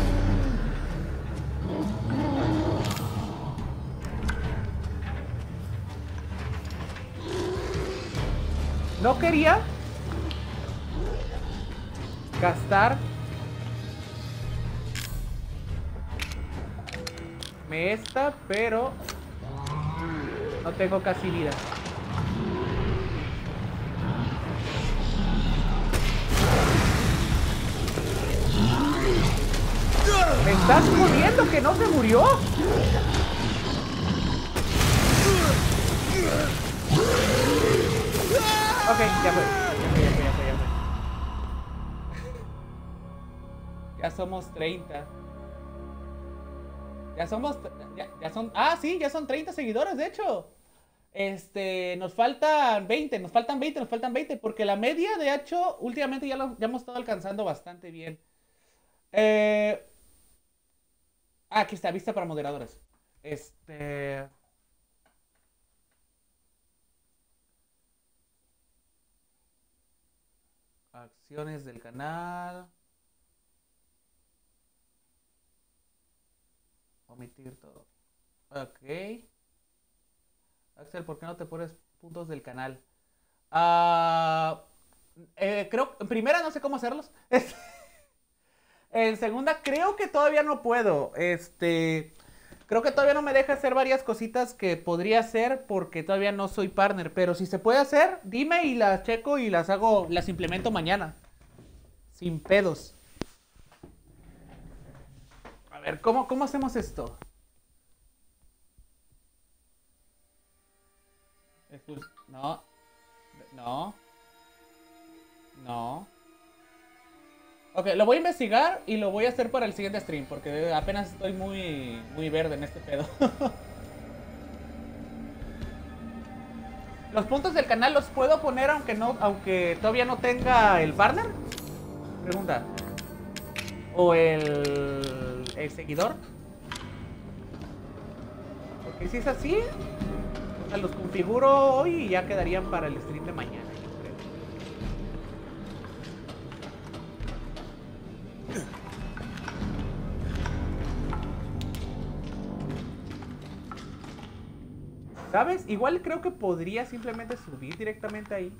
No quería gastar me esta, pero no tengo casi vida. ¿Me estás jodiendo que no se murió? Ok, ya fue. Ya fue, ya fue, ya fue, ya fue. Ya somos treinta. Ya somos... Ya, ya son... Ah, sí, ya son treinta seguidores, de hecho. Este... Nos faltan veinte, nos faltan veinte, nos faltan veinte. Porque la media, de hecho, últimamente ya, lo, ya hemos estado alcanzando bastante bien. Eh... Ah, aquí está, vista para moderadores. Este... Acciones del canal. Omitir todo. Ok. Axel, ¿por qué no te pones puntos del canal? Uh, eh, creo, en primera no sé cómo hacerlos. En segunda creo que todavía no puedo. Este, creo que todavía no me deja hacer varias cositas que podría hacer porque todavía no soy partner. Pero si se puede hacer, dime y las checo y las hago, las implemento mañana. Sin pedos. A ver, ¿cómo, cómo hacemos esto? No. No. No. Ok, lo voy a investigar y lo voy a hacer para el siguiente stream, porque apenas estoy muy, muy verde en este pedo. ¿Los puntos del canal los puedo poner aunque no, aunque todavía no tenga el partner? Pregunta. ¿O el, el seguidor? Porque si es así, o sea, los configuro hoy y ya quedarían para el stream de mañana. ¿Sabes? Igual creo que podría simplemente subir directamente ahí.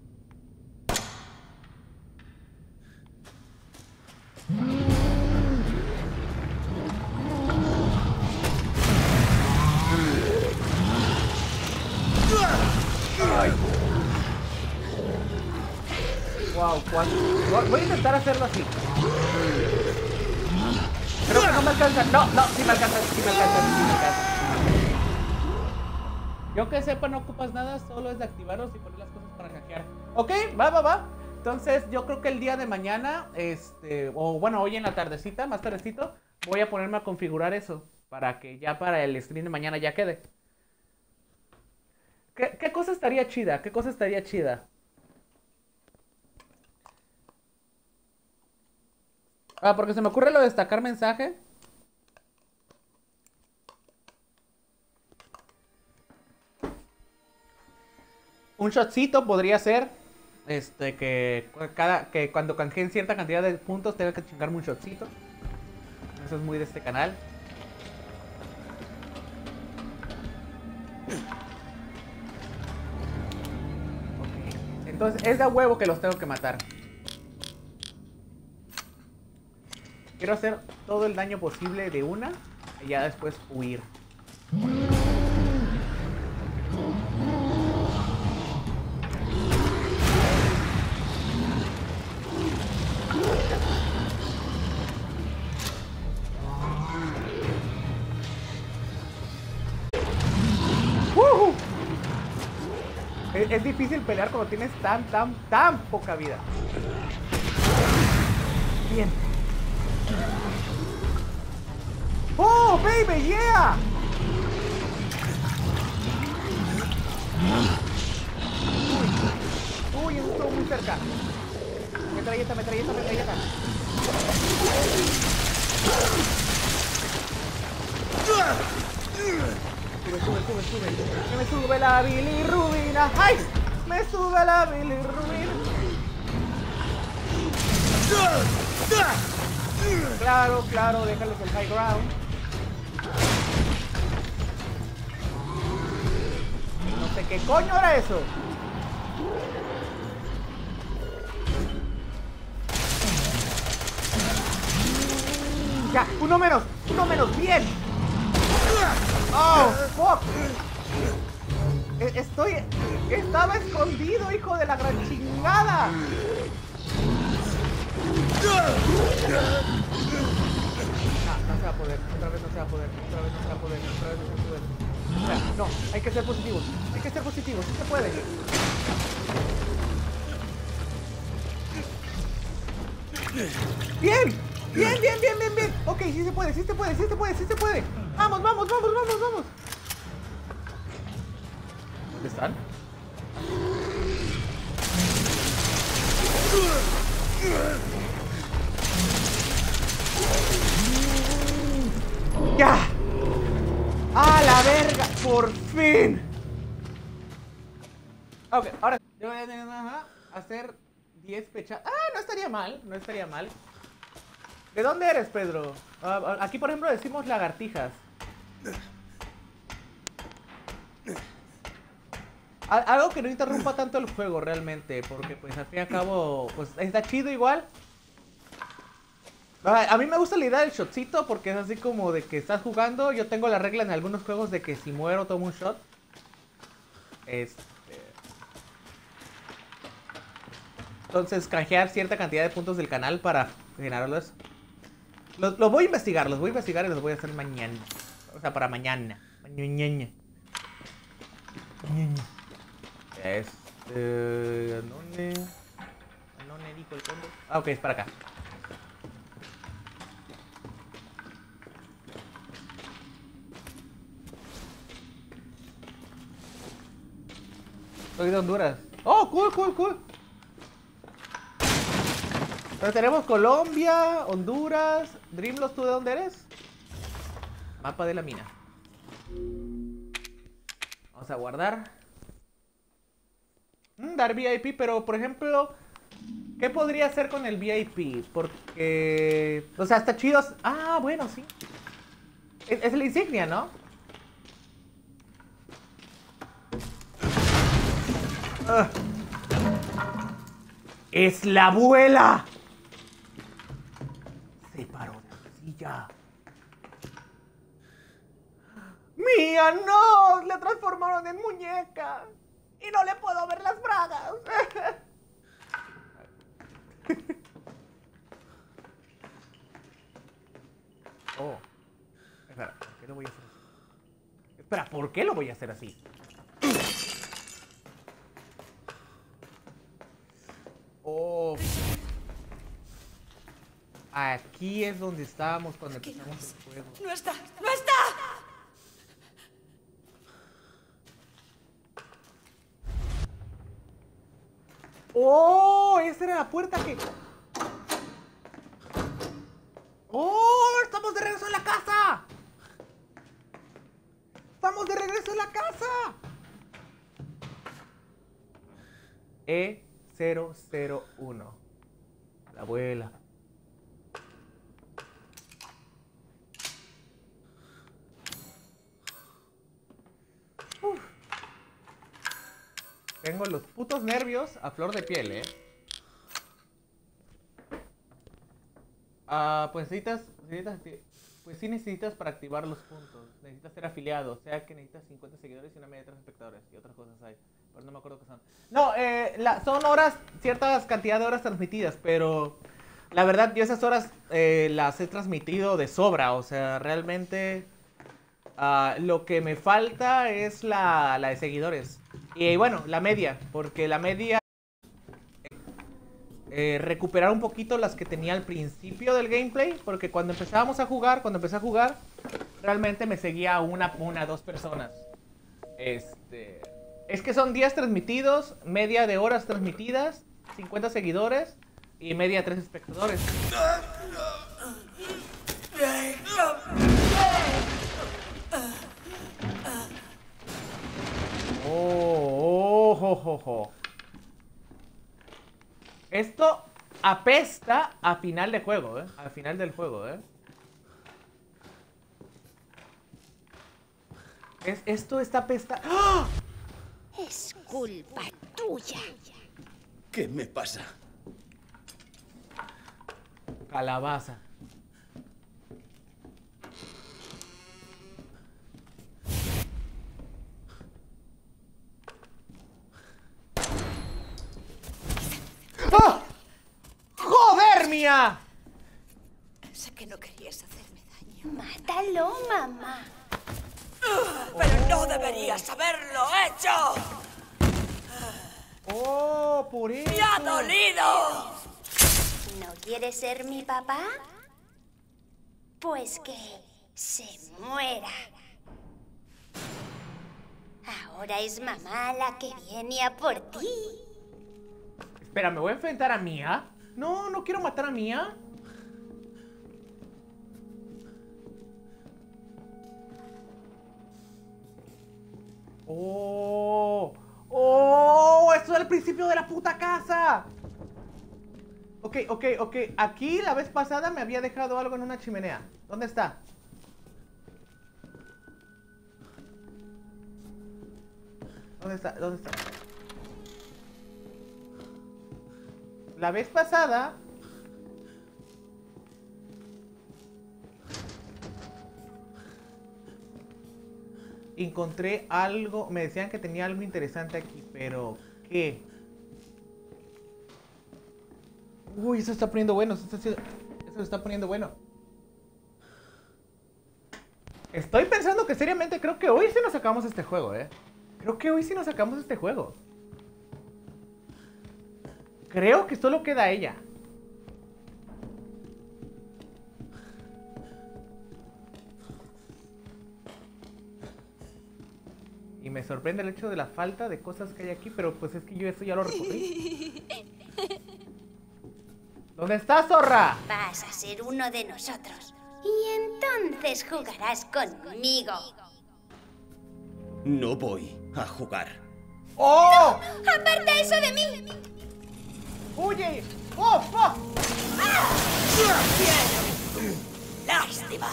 Ay. Wow, ¿cuánto? Voy a intentar hacerlo así. Creo que no me alcanza. No, no, sí me alcanza, sí me alcanza, sí me alcanza. Yo que sepa, no ocupas nada, solo es de activarlos y poner las cosas para hackear. Ok, va, va, va. Entonces, yo creo que el día de mañana, este, o bueno, hoy en la tardecita, más tardecito, voy a ponerme a configurar eso. Para que ya para el stream de mañana ya quede. ¿Qué, qué cosa estaría chida? ¿Qué cosa estaría chida? Ah, porque se me ocurre lo de destacar mensaje. Un shotcito podría ser, este, que cada, que cuando canjeen cierta cantidad de puntos tenga que chingarme un shotcito. Eso es muy de este canal. Okay. Entonces es de a huevo que los tengo que matar. Quiero hacer todo el daño posible de una y ya después huir. ¡Uh! Es, es difícil pelear cuando tienes tan, tan, tan poca vida. Bien. ¡Oh, baby, yeah! Uy, uy, estuvo muy cerca. Metralleta, metralleta, metralleta. sube, sube. Que me sube la bilirrubina. ¡Ay! Me sube la bilirrubina. Claro, claro, déjales el high ground. No sé qué coño era eso. Ya, uno menos, uno menos, bien. Oh, fuck. Estoy... Estaba escondido, hijo de la gran chingada. Ah, no se va a poder, otra vez no se va a poder, otra vez no se va a poder, otra vez no se va a poder. Ah, no, hay que ser positivos, hay que ser positivos, sí se puede. Bien, bien, bien, bien, bien, bien. Ok, sí se puede, sí se puede, sí se puede, sí se puede. Vamos, vamos, vamos, vamos, vamos. ¿Dónde están? ¡Ya! ¡A la verga! ¡Por fin! Ok, ahora yo voy a tener a hacer diez fechas. Ah, no estaría mal, no estaría mal. ¿De dónde eres, Pedro? Uh, aquí, por ejemplo, decimos lagartijas. Algo que no interrumpa tanto el juego realmente, porque pues al fin y al cabo, pues está chido igual. A mí me gusta la idea del shotcito porque es así como de que estás jugando. Yo tengo la regla en algunos juegos de que si muero tomo un shot. Este... Entonces canjear cierta cantidad de puntos del canal para generarlos. Los, los voy a investigar, los voy a investigar y los voy a hacer mañana. O sea, para mañana. Mañana. Mañana. Este... ¿Dónde? ¿Dónde dijo el fondo? Ah, ok, es para acá. Soy de Honduras. Oh, cool, cool, cool. Entonces tenemos Colombia, Honduras. Dreamlos, ¿tú de dónde eres? Mapa de la mina. Vamos a guardar. Mm, dar V I P, pero por ejemplo, ¿qué podría hacer con el V I P? Porque... O sea, está chido. Ah, bueno, sí. Es, es la insignia, ¿no? Uh. ¡Es la abuela! Se paró de la silla. ¡Mía, no! ¡Le transformaron en muñeca! ¡Y no le puedo ver las bragas! Oh. Espera, ¿por qué lo voy a hacer así? Espera, ¿por qué lo voy a hacer así? Oh. Aquí es donde estábamos cuando Aquí empezamos no el juego. ¡No está! ¡No está! ¡Oh! Esa era la puerta que... ¡Oh! ¡Estamos de regreso en la casa! ¡Estamos de regreso en la casa! E cero cero uno. La abuela. Uf. Tengo los putos nervios a flor de piel, eh. Ah, pues necesitas, necesitas, pues sí necesitas para activar los puntos. Necesitas ser afiliado, o sea que necesitas cincuenta seguidores y una media de tres espectadores. Y otras cosas hay, pero no me acuerdo qué son. No, eh, la, son horas, ciertas cantidad de horas transmitidas, pero la verdad yo esas horas eh, las he transmitido de sobra. O sea, realmente uh, lo que me falta es la, la de seguidores. Y bueno, la media, porque la media... Eh, recuperar un poquito las que tenía al principio del gameplay, porque cuando empezábamos a jugar, cuando empecé a jugar, realmente me seguía una, una, dos personas. Este, es que son días transmitidos, media de horas transmitidas, cincuenta seguidores y media de tres espectadores. jo, jo. Esto apesta a final de juego, ¿eh? Al final del juego, ¿eh? Es, esto está apesta... ¡Ah! Es culpa tuya. ¿Qué me pasa? Calabaza. ¡Ah! ¡Joder, mía! Sé que no querías hacerme daño. Mátalo, mamá. ¡Pero no deberías haberlo hecho! ¡Oh, por eso! ¡Me ha dolido! ¿No quieres ser mi papá? Pues que se muera. Ahora es mamá la que viene a por ti. Espera, ¿me voy a enfrentar a Mia? No, no quiero matar a Mia. ¡Oh! ¡Oh! ¡Esto es el principio de la puta casa! Ok, ok, ok. Aquí la vez pasada me había dejado algo en una chimenea. ¿Dónde está? ¿Dónde está? ¿Dónde está? La vez pasada... encontré algo, me decían que tenía algo interesante aquí, pero ¿qué? Uy, eso está poniendo bueno, eso está, eso está poniendo bueno. Estoy pensando que seriamente creo que hoy sí nos sacamos este juego, eh. Creo que hoy sí nos sacamos este juego. Creo que solo queda ella. Y me sorprende el hecho de la falta de cosas que hay aquí, pero pues es que yo eso ya lo recorrí. ¿Dónde estás, zorra? Vas a ser uno de nosotros. Y entonces jugarás conmigo. No voy a jugar. ¡Oh! ¡Aparta eso de mí! ¡Huye! ¡Oh! ¡Oh! ¡Lástima!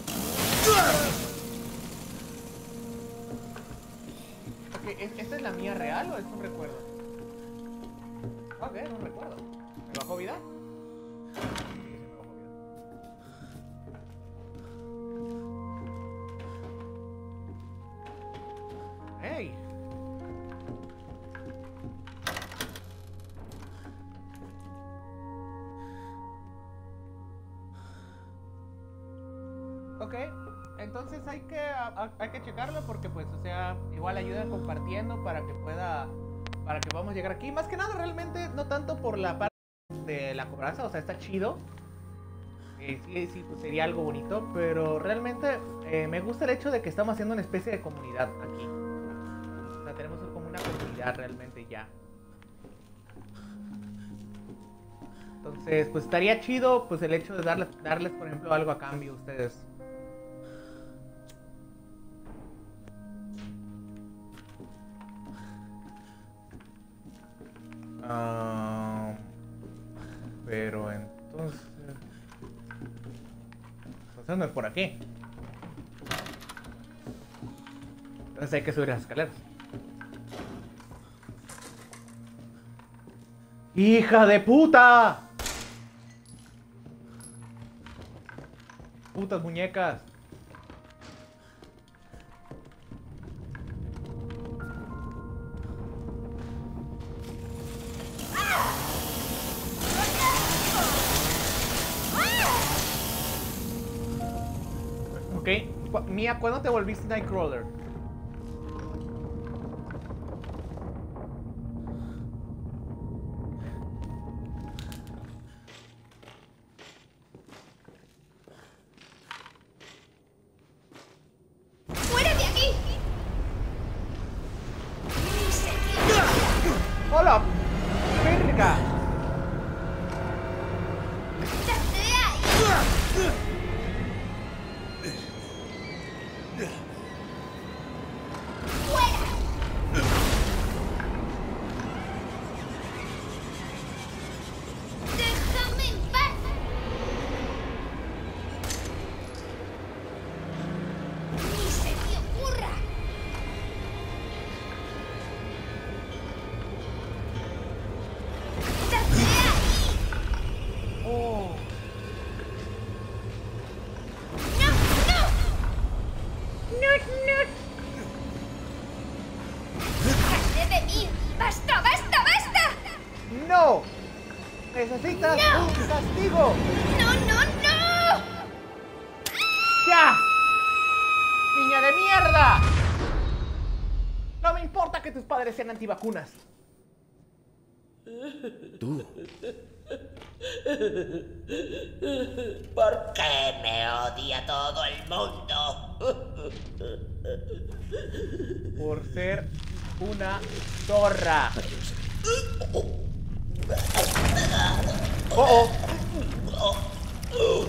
Ok, ¿esta es la mía real o es un recuerdo? Ok, es un recuerdo. ¿Me bajó vida? Sí, sí, me bajó vida. ¡Hey! Ok, entonces hay que, a- a- hay que checarlo porque pues, o sea, igual ayudan compartiendo para que pueda, para que podamos llegar aquí. Más que nada realmente, no tanto por la parte de la cobranza, o sea, está chido. Eh, sí, sí, pues sería algo bonito, pero realmente eh, me gusta el hecho de que estamos haciendo una especie de comunidad aquí. O sea, tenemos como una comunidad realmente ya. Entonces, pues estaría chido pues el hecho de darles, darles por ejemplo, algo a cambio a ustedes. Ah, pero entonces... Entonces no es por aquí. Entonces hay que subir las escaleras. ¡Hija de puta! Putas muñecas. Ok, Cu- Mia, ¿cuándo te volviste Nightcrawler? ¡Fuera de aquí! ¡Hola! ¡Verga! ¡Quítate de ahí! ¡No! ¡Necesitas ¡No! un castigo! ¡No, no, no! ¡Ya! ¡Niña de mierda! No me importa que tus padres sean antivacunas. Tú. ¿Por qué me odia todo el mundo? Por ser una zorra. Oh, oh.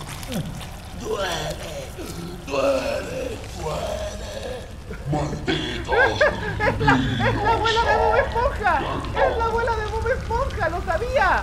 Duele, duele, duele. ¡Malditos! ¡Es la abuela de Bob Esponja! ¡Es la abuela de Bob Esponja! ¡Lo sabía!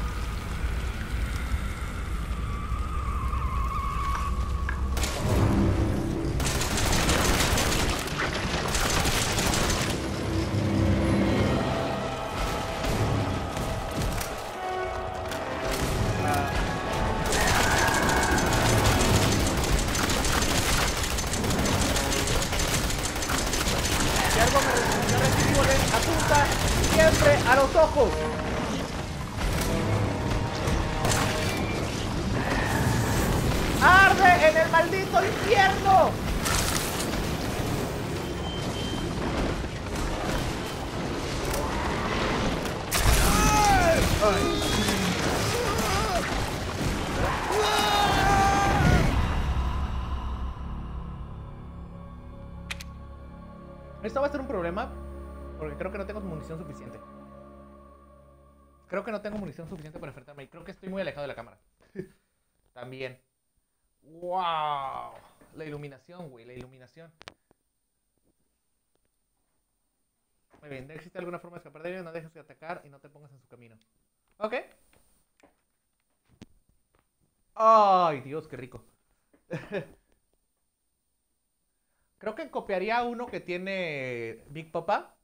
Si algo me yo recibo les apunta siempre a los ojos. ¡Arde en el maldito infierno! Esto va a ser un problema porque creo que no tengo munición suficiente. Creo que no tengo munición suficiente para enfrentarme y creo que estoy muy alejado de la cámara. También. ¡Wow! La iluminación, güey, la iluminación. Muy bien, ¿existe alguna forma de escapar de ellos? No dejes de atacar y no te pongas en su camino. Ok. ¡Ay, Dios, qué rico! Creo que copiaría uno que tiene Big Papa.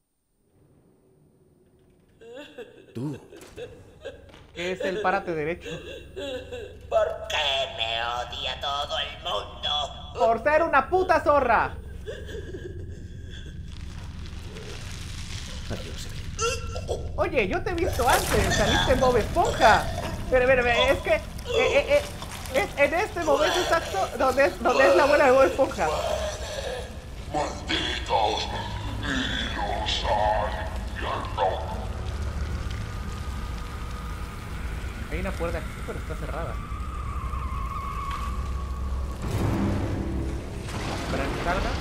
Tú. Que es el párate derecho. ¿Por qué me odia todo el mundo? ¡Por ser una puta zorra! Adiós. Oye, yo te he visto antes, saliste en Bob Esponja. Pero, pero, pero, es que... Eh, eh, eh, es en este momento exacto donde es, donde es la abuela de Bob Esponja. ¡Malditos! ¡Iros al infierno! Hay una puerta aquí, pero está cerrada. Para que salga.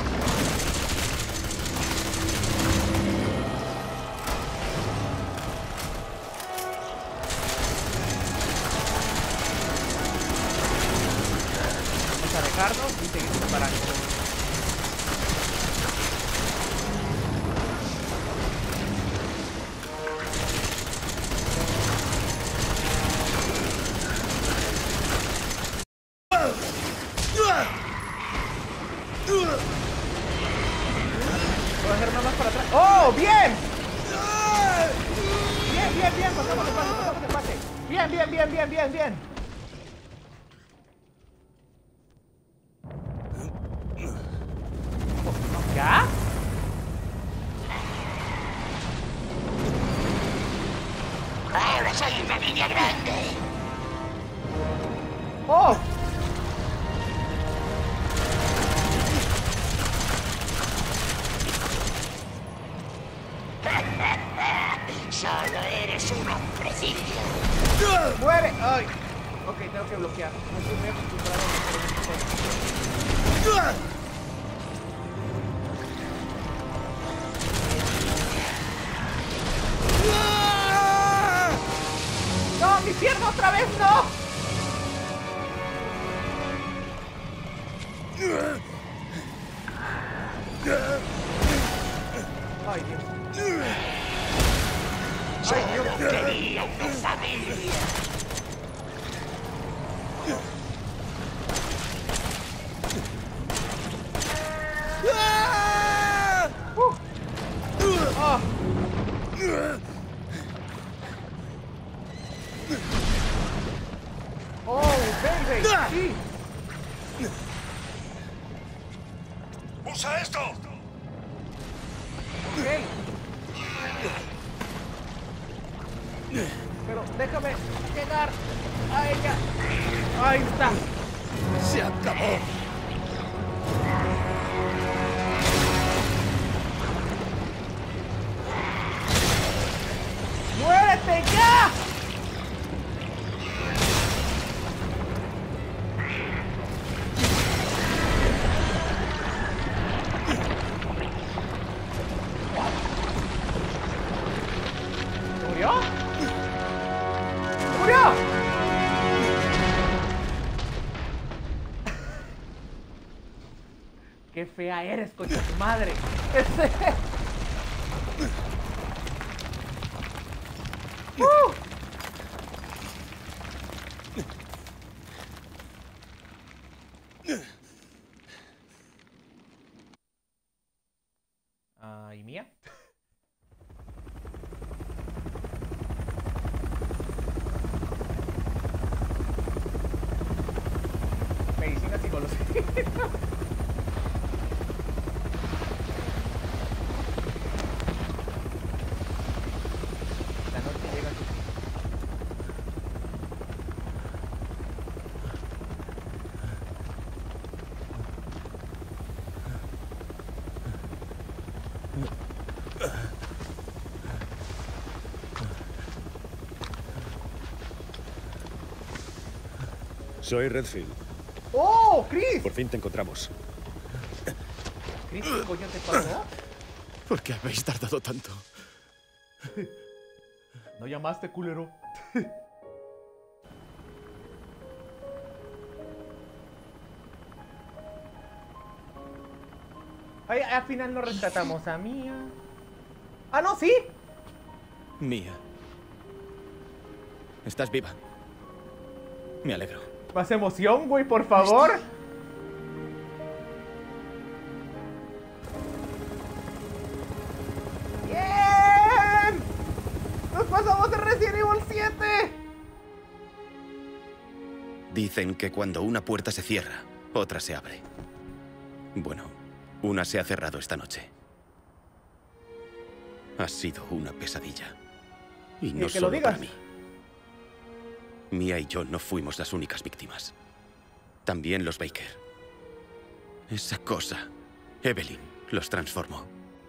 Vamos a dejarnos y seguir disparando. ¿Puedo hacer más para atrás? ¡Oh, bien! Bien, bien, bien, pasamos el pase, pasamos el pase. Bien, bien, bien, bien, bien, bien. ¿Ya? Ahora soy una niña grande. ¡Oh! Solo eres un hombrecillo. ¡Muere! ¡Ay! Ok, tengo que bloquear. No estoy muy acostumbrado a hacer esto. ¡No! ¡Mi pierna otra vez no! ¡Ay, Dios! ¡Ay, Dios! Quería una familia. Uh. Oh. ¡Oh, baby! ¡Sí! ¡Usa esto! Ok. Pero déjame llegar a ella. Ahí está. Se acabó. ¡Muérete ya! ¿Murió? ¡Murió! ¡Qué fea eres, coño tu madre! ¡Uh! Ah, ¿y Mía? Medicina psicológica. La noche llega a su fin. Soy Redfield. ¡Oh, Chris! Por fin te encontramos. Chris, ¿qué coño te pasó? ¿Por qué habéis tardado tanto? No llamaste, culero. Ay, al final no rescatamos a Mía. Ah, no, sí. Mía. Estás viva. Me alegro. Más emoción, güey, por favor. ¡Bien! ¡Nos pasamos de Resident Evil siete! Dicen que cuando una puerta se cierra, otra se abre. Bueno, una se ha cerrado esta noche. Ha sido una pesadilla. Y no que lo solo digas. para mí. Mía y yo no fuimos las únicas víctimas. También los Baker. Esa cosa, Evelyn, los transformó.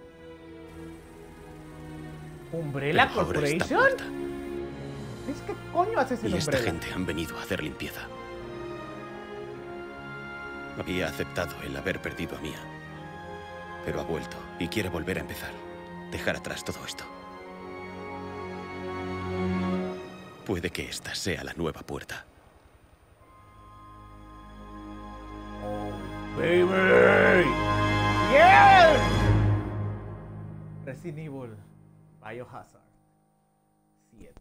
¿Umbrella Pero ahora está Corporation? muerta. ¿Es que coño haces en Y esta Umbrella? gente han venido a hacer limpieza. Había aceptado el haber perdido a Mía. Pero ha vuelto y quiere volver a empezar. Dejar atrás todo esto. Puede que esta sea la nueva puerta. ¡Baby! ¡Yeah! Resident Evil Biohazard siete.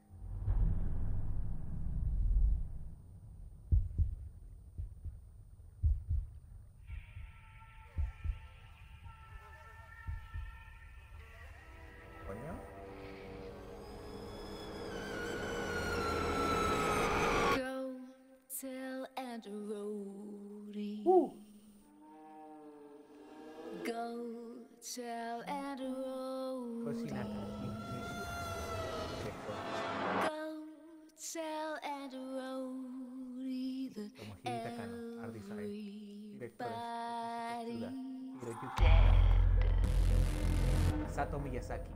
¿Coño? Tell Aunt Rhody. Uh. Go tell Aunt Rhody. Cocina. Go tell Aunt Rhody that everybody Sato Miyazaki.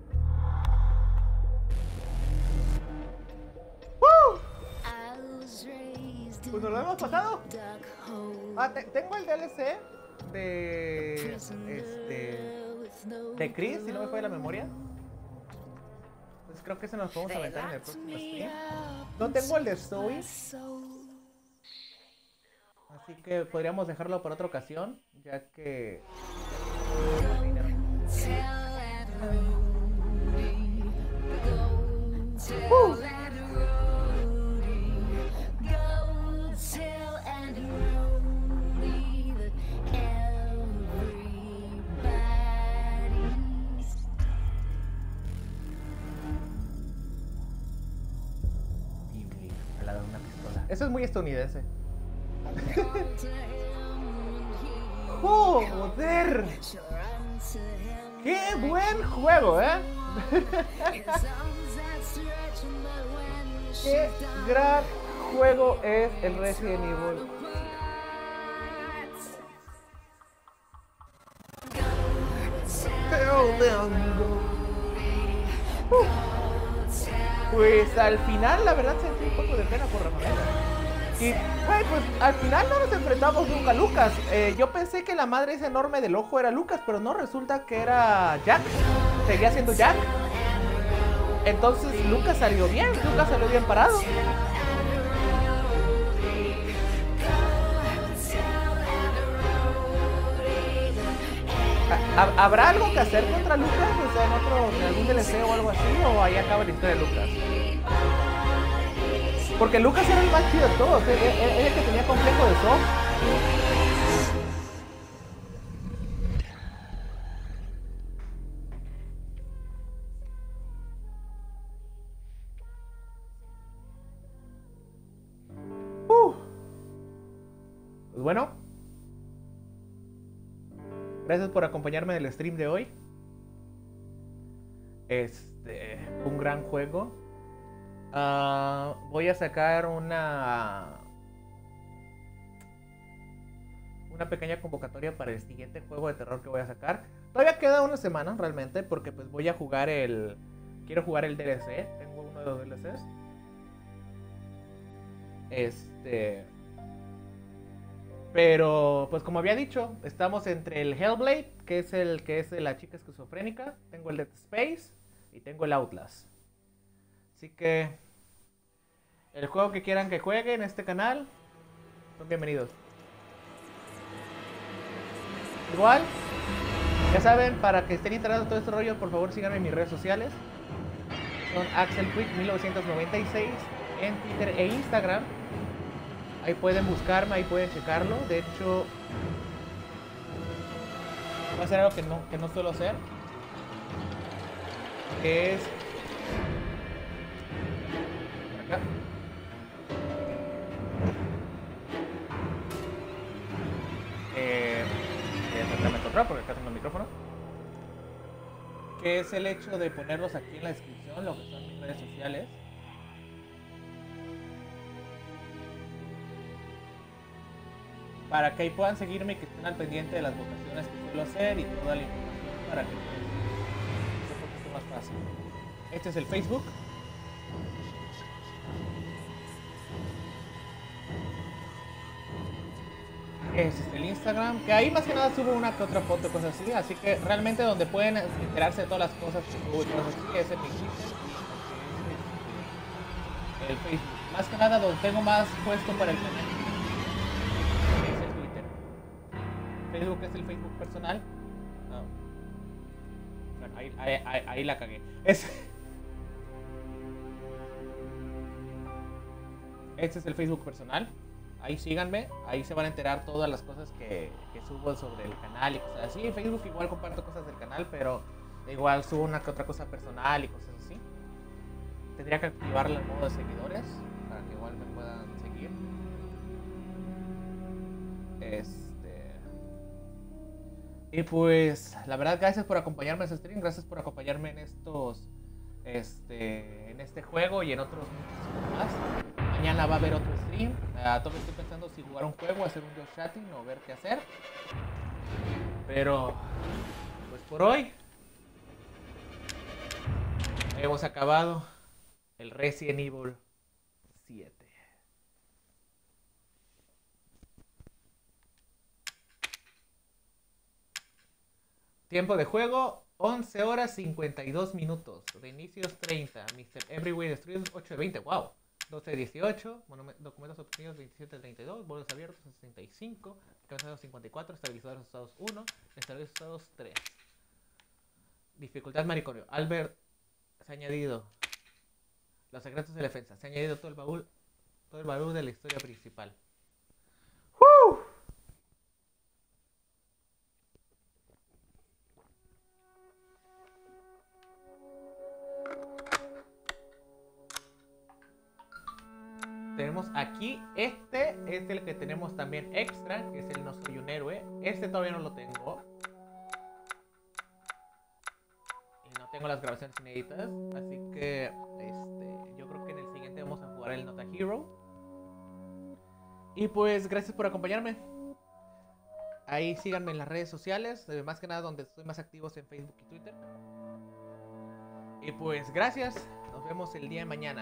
Pues nos lo hemos pasado. Ah, te, tengo el D L C de este de Chris, si no me falla la memoria. Entonces creo que se nos podemos aventar en el próximo stream. No tengo el de Zoe, así que podríamos dejarlo para otra ocasión, ya que uh. Eso es muy estadounidense. ¡Joder! ¡Qué buen juego, eh! Qué gran juego es el Resident Evil. Uh. Pues al final la verdad sentí un poco de pena por Rafael. Y güey, pues al final no nos enfrentamos nunca a Lucas. eh, Yo pensé que la madre esa enorme del ojo era Lucas, pero no, resulta que era Jack. Seguía siendo Jack. Entonces Lucas salió bien, Lucas salió bien parado. ¿Habrá algo que hacer contra Lucas? O sea, en otro, en algún D L C o algo así, o ahí acaba la historia de Lucas. Porque Lucas era el más chido de todos, era el que tenía complejo de Soft. Uh. Pues bueno. Gracias por acompañarme en el stream de hoy. Este, un gran juego. Uh, voy a sacar una una pequeña convocatoria para el siguiente juego de terror que voy a sacar. Todavía queda una semana realmente, porque pues voy a jugar el quiero jugar el D L C. Tengo uno de los D L Cs. Este, pero pues como había dicho, estamos entre el Hellblade, que es el que es de la chica esquizofrénica, tengo el Dead Space y tengo el Outlast. Así que el juego que quieran que juegue en este canal son bienvenidos. Igual, ya saben, para que estén enterados de todo este rollo, por favor síganme en mis redes sociales. Son AxelQuick mil novecientos noventa y seis en Twitter e Instagram. Ahí pueden buscarme, ahí pueden checarlo. De hecho, voy a hacer algo que no, que no suelo hacer, que es por acá. Eh, me encontrar porque acá tengo el micrófono. Que es el hecho de ponerlos aquí en la descripción, lo que son mis redes sociales. Para que ahí puedan seguirme y que estén al pendiente de las votaciones que suelo hacer y toda la información para que sea un poquito más fácil. Este es el Facebook. Este es el Instagram, que ahí más que nada subo una que otra foto, cosas así. Así que realmente donde pueden enterarse de todas las cosas que subo y cosas así es en mi Twitter. El Facebook. Más que nada donde tengo más puesto para el canal. Facebook es el Facebook personal. No. Ahí, ahí, ahí, ahí la cagué. Es... Este es el Facebook personal. Ahí síganme. Ahí se van a enterar todas las cosas que, que subo sobre el canal y cosas así. En Facebook igual comparto cosas del canal, pero igual subo una que otra cosa personal y cosas así. Tendría que activarle el modo de seguidores para que igual me puedan seguir. Es... Y pues, la verdad, gracias por acompañarme en este stream, gracias por acompañarme en estos, este, en este juego y en otros muchos más. Mañana va a haber otro stream. Uh, todavía estoy pensando si jugar un juego, hacer un just chatting o ver qué hacer. Pero, pues por hoy hemos acabado el Resident Evil siete. Tiempo de juego, once horas cincuenta y dos minutos. Reinicios treinta. mister Everywhere Destruidos ocho de veinte. Wow. doce de dieciocho. Documentos obtenidos veintisiete de treinta y dos. Bordes abiertos sesenta y cinco. Cansados cincuenta y cuatro. Estabilizadores usados uno. Estabilizadores usados tres. Dificultad mariconio. Albert, se ha añadido los secretos de defensa. Se ha añadido todo el baúl. Todo el baúl de la historia principal. ¡Uh! Tenemos aquí, este es el que tenemos también extra, que es el No Soy un Héroe. Este todavía no lo tengo. Y no no tengo las grabaciones inéditas. Así que este, yo creo que en el siguiente vamos a jugar el Not a Hero. Y pues gracias por acompañarme. Ahí síganme en las redes sociales, eh, más que nada donde estoy más activos en Facebook y Twitter. Y pues gracias, nos vemos el día de mañana.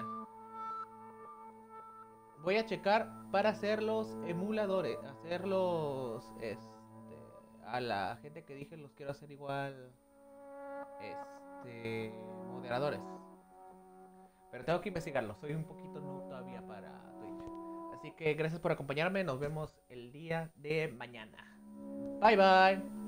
Voy a checar para hacer los emuladores, hacerlos este, a la gente que dije los quiero hacer igual este moderadores. Pero tengo que investigarlo, soy un poquito noob todavía para Twitch. Así que gracias por acompañarme, nos vemos el día de mañana. Bye bye.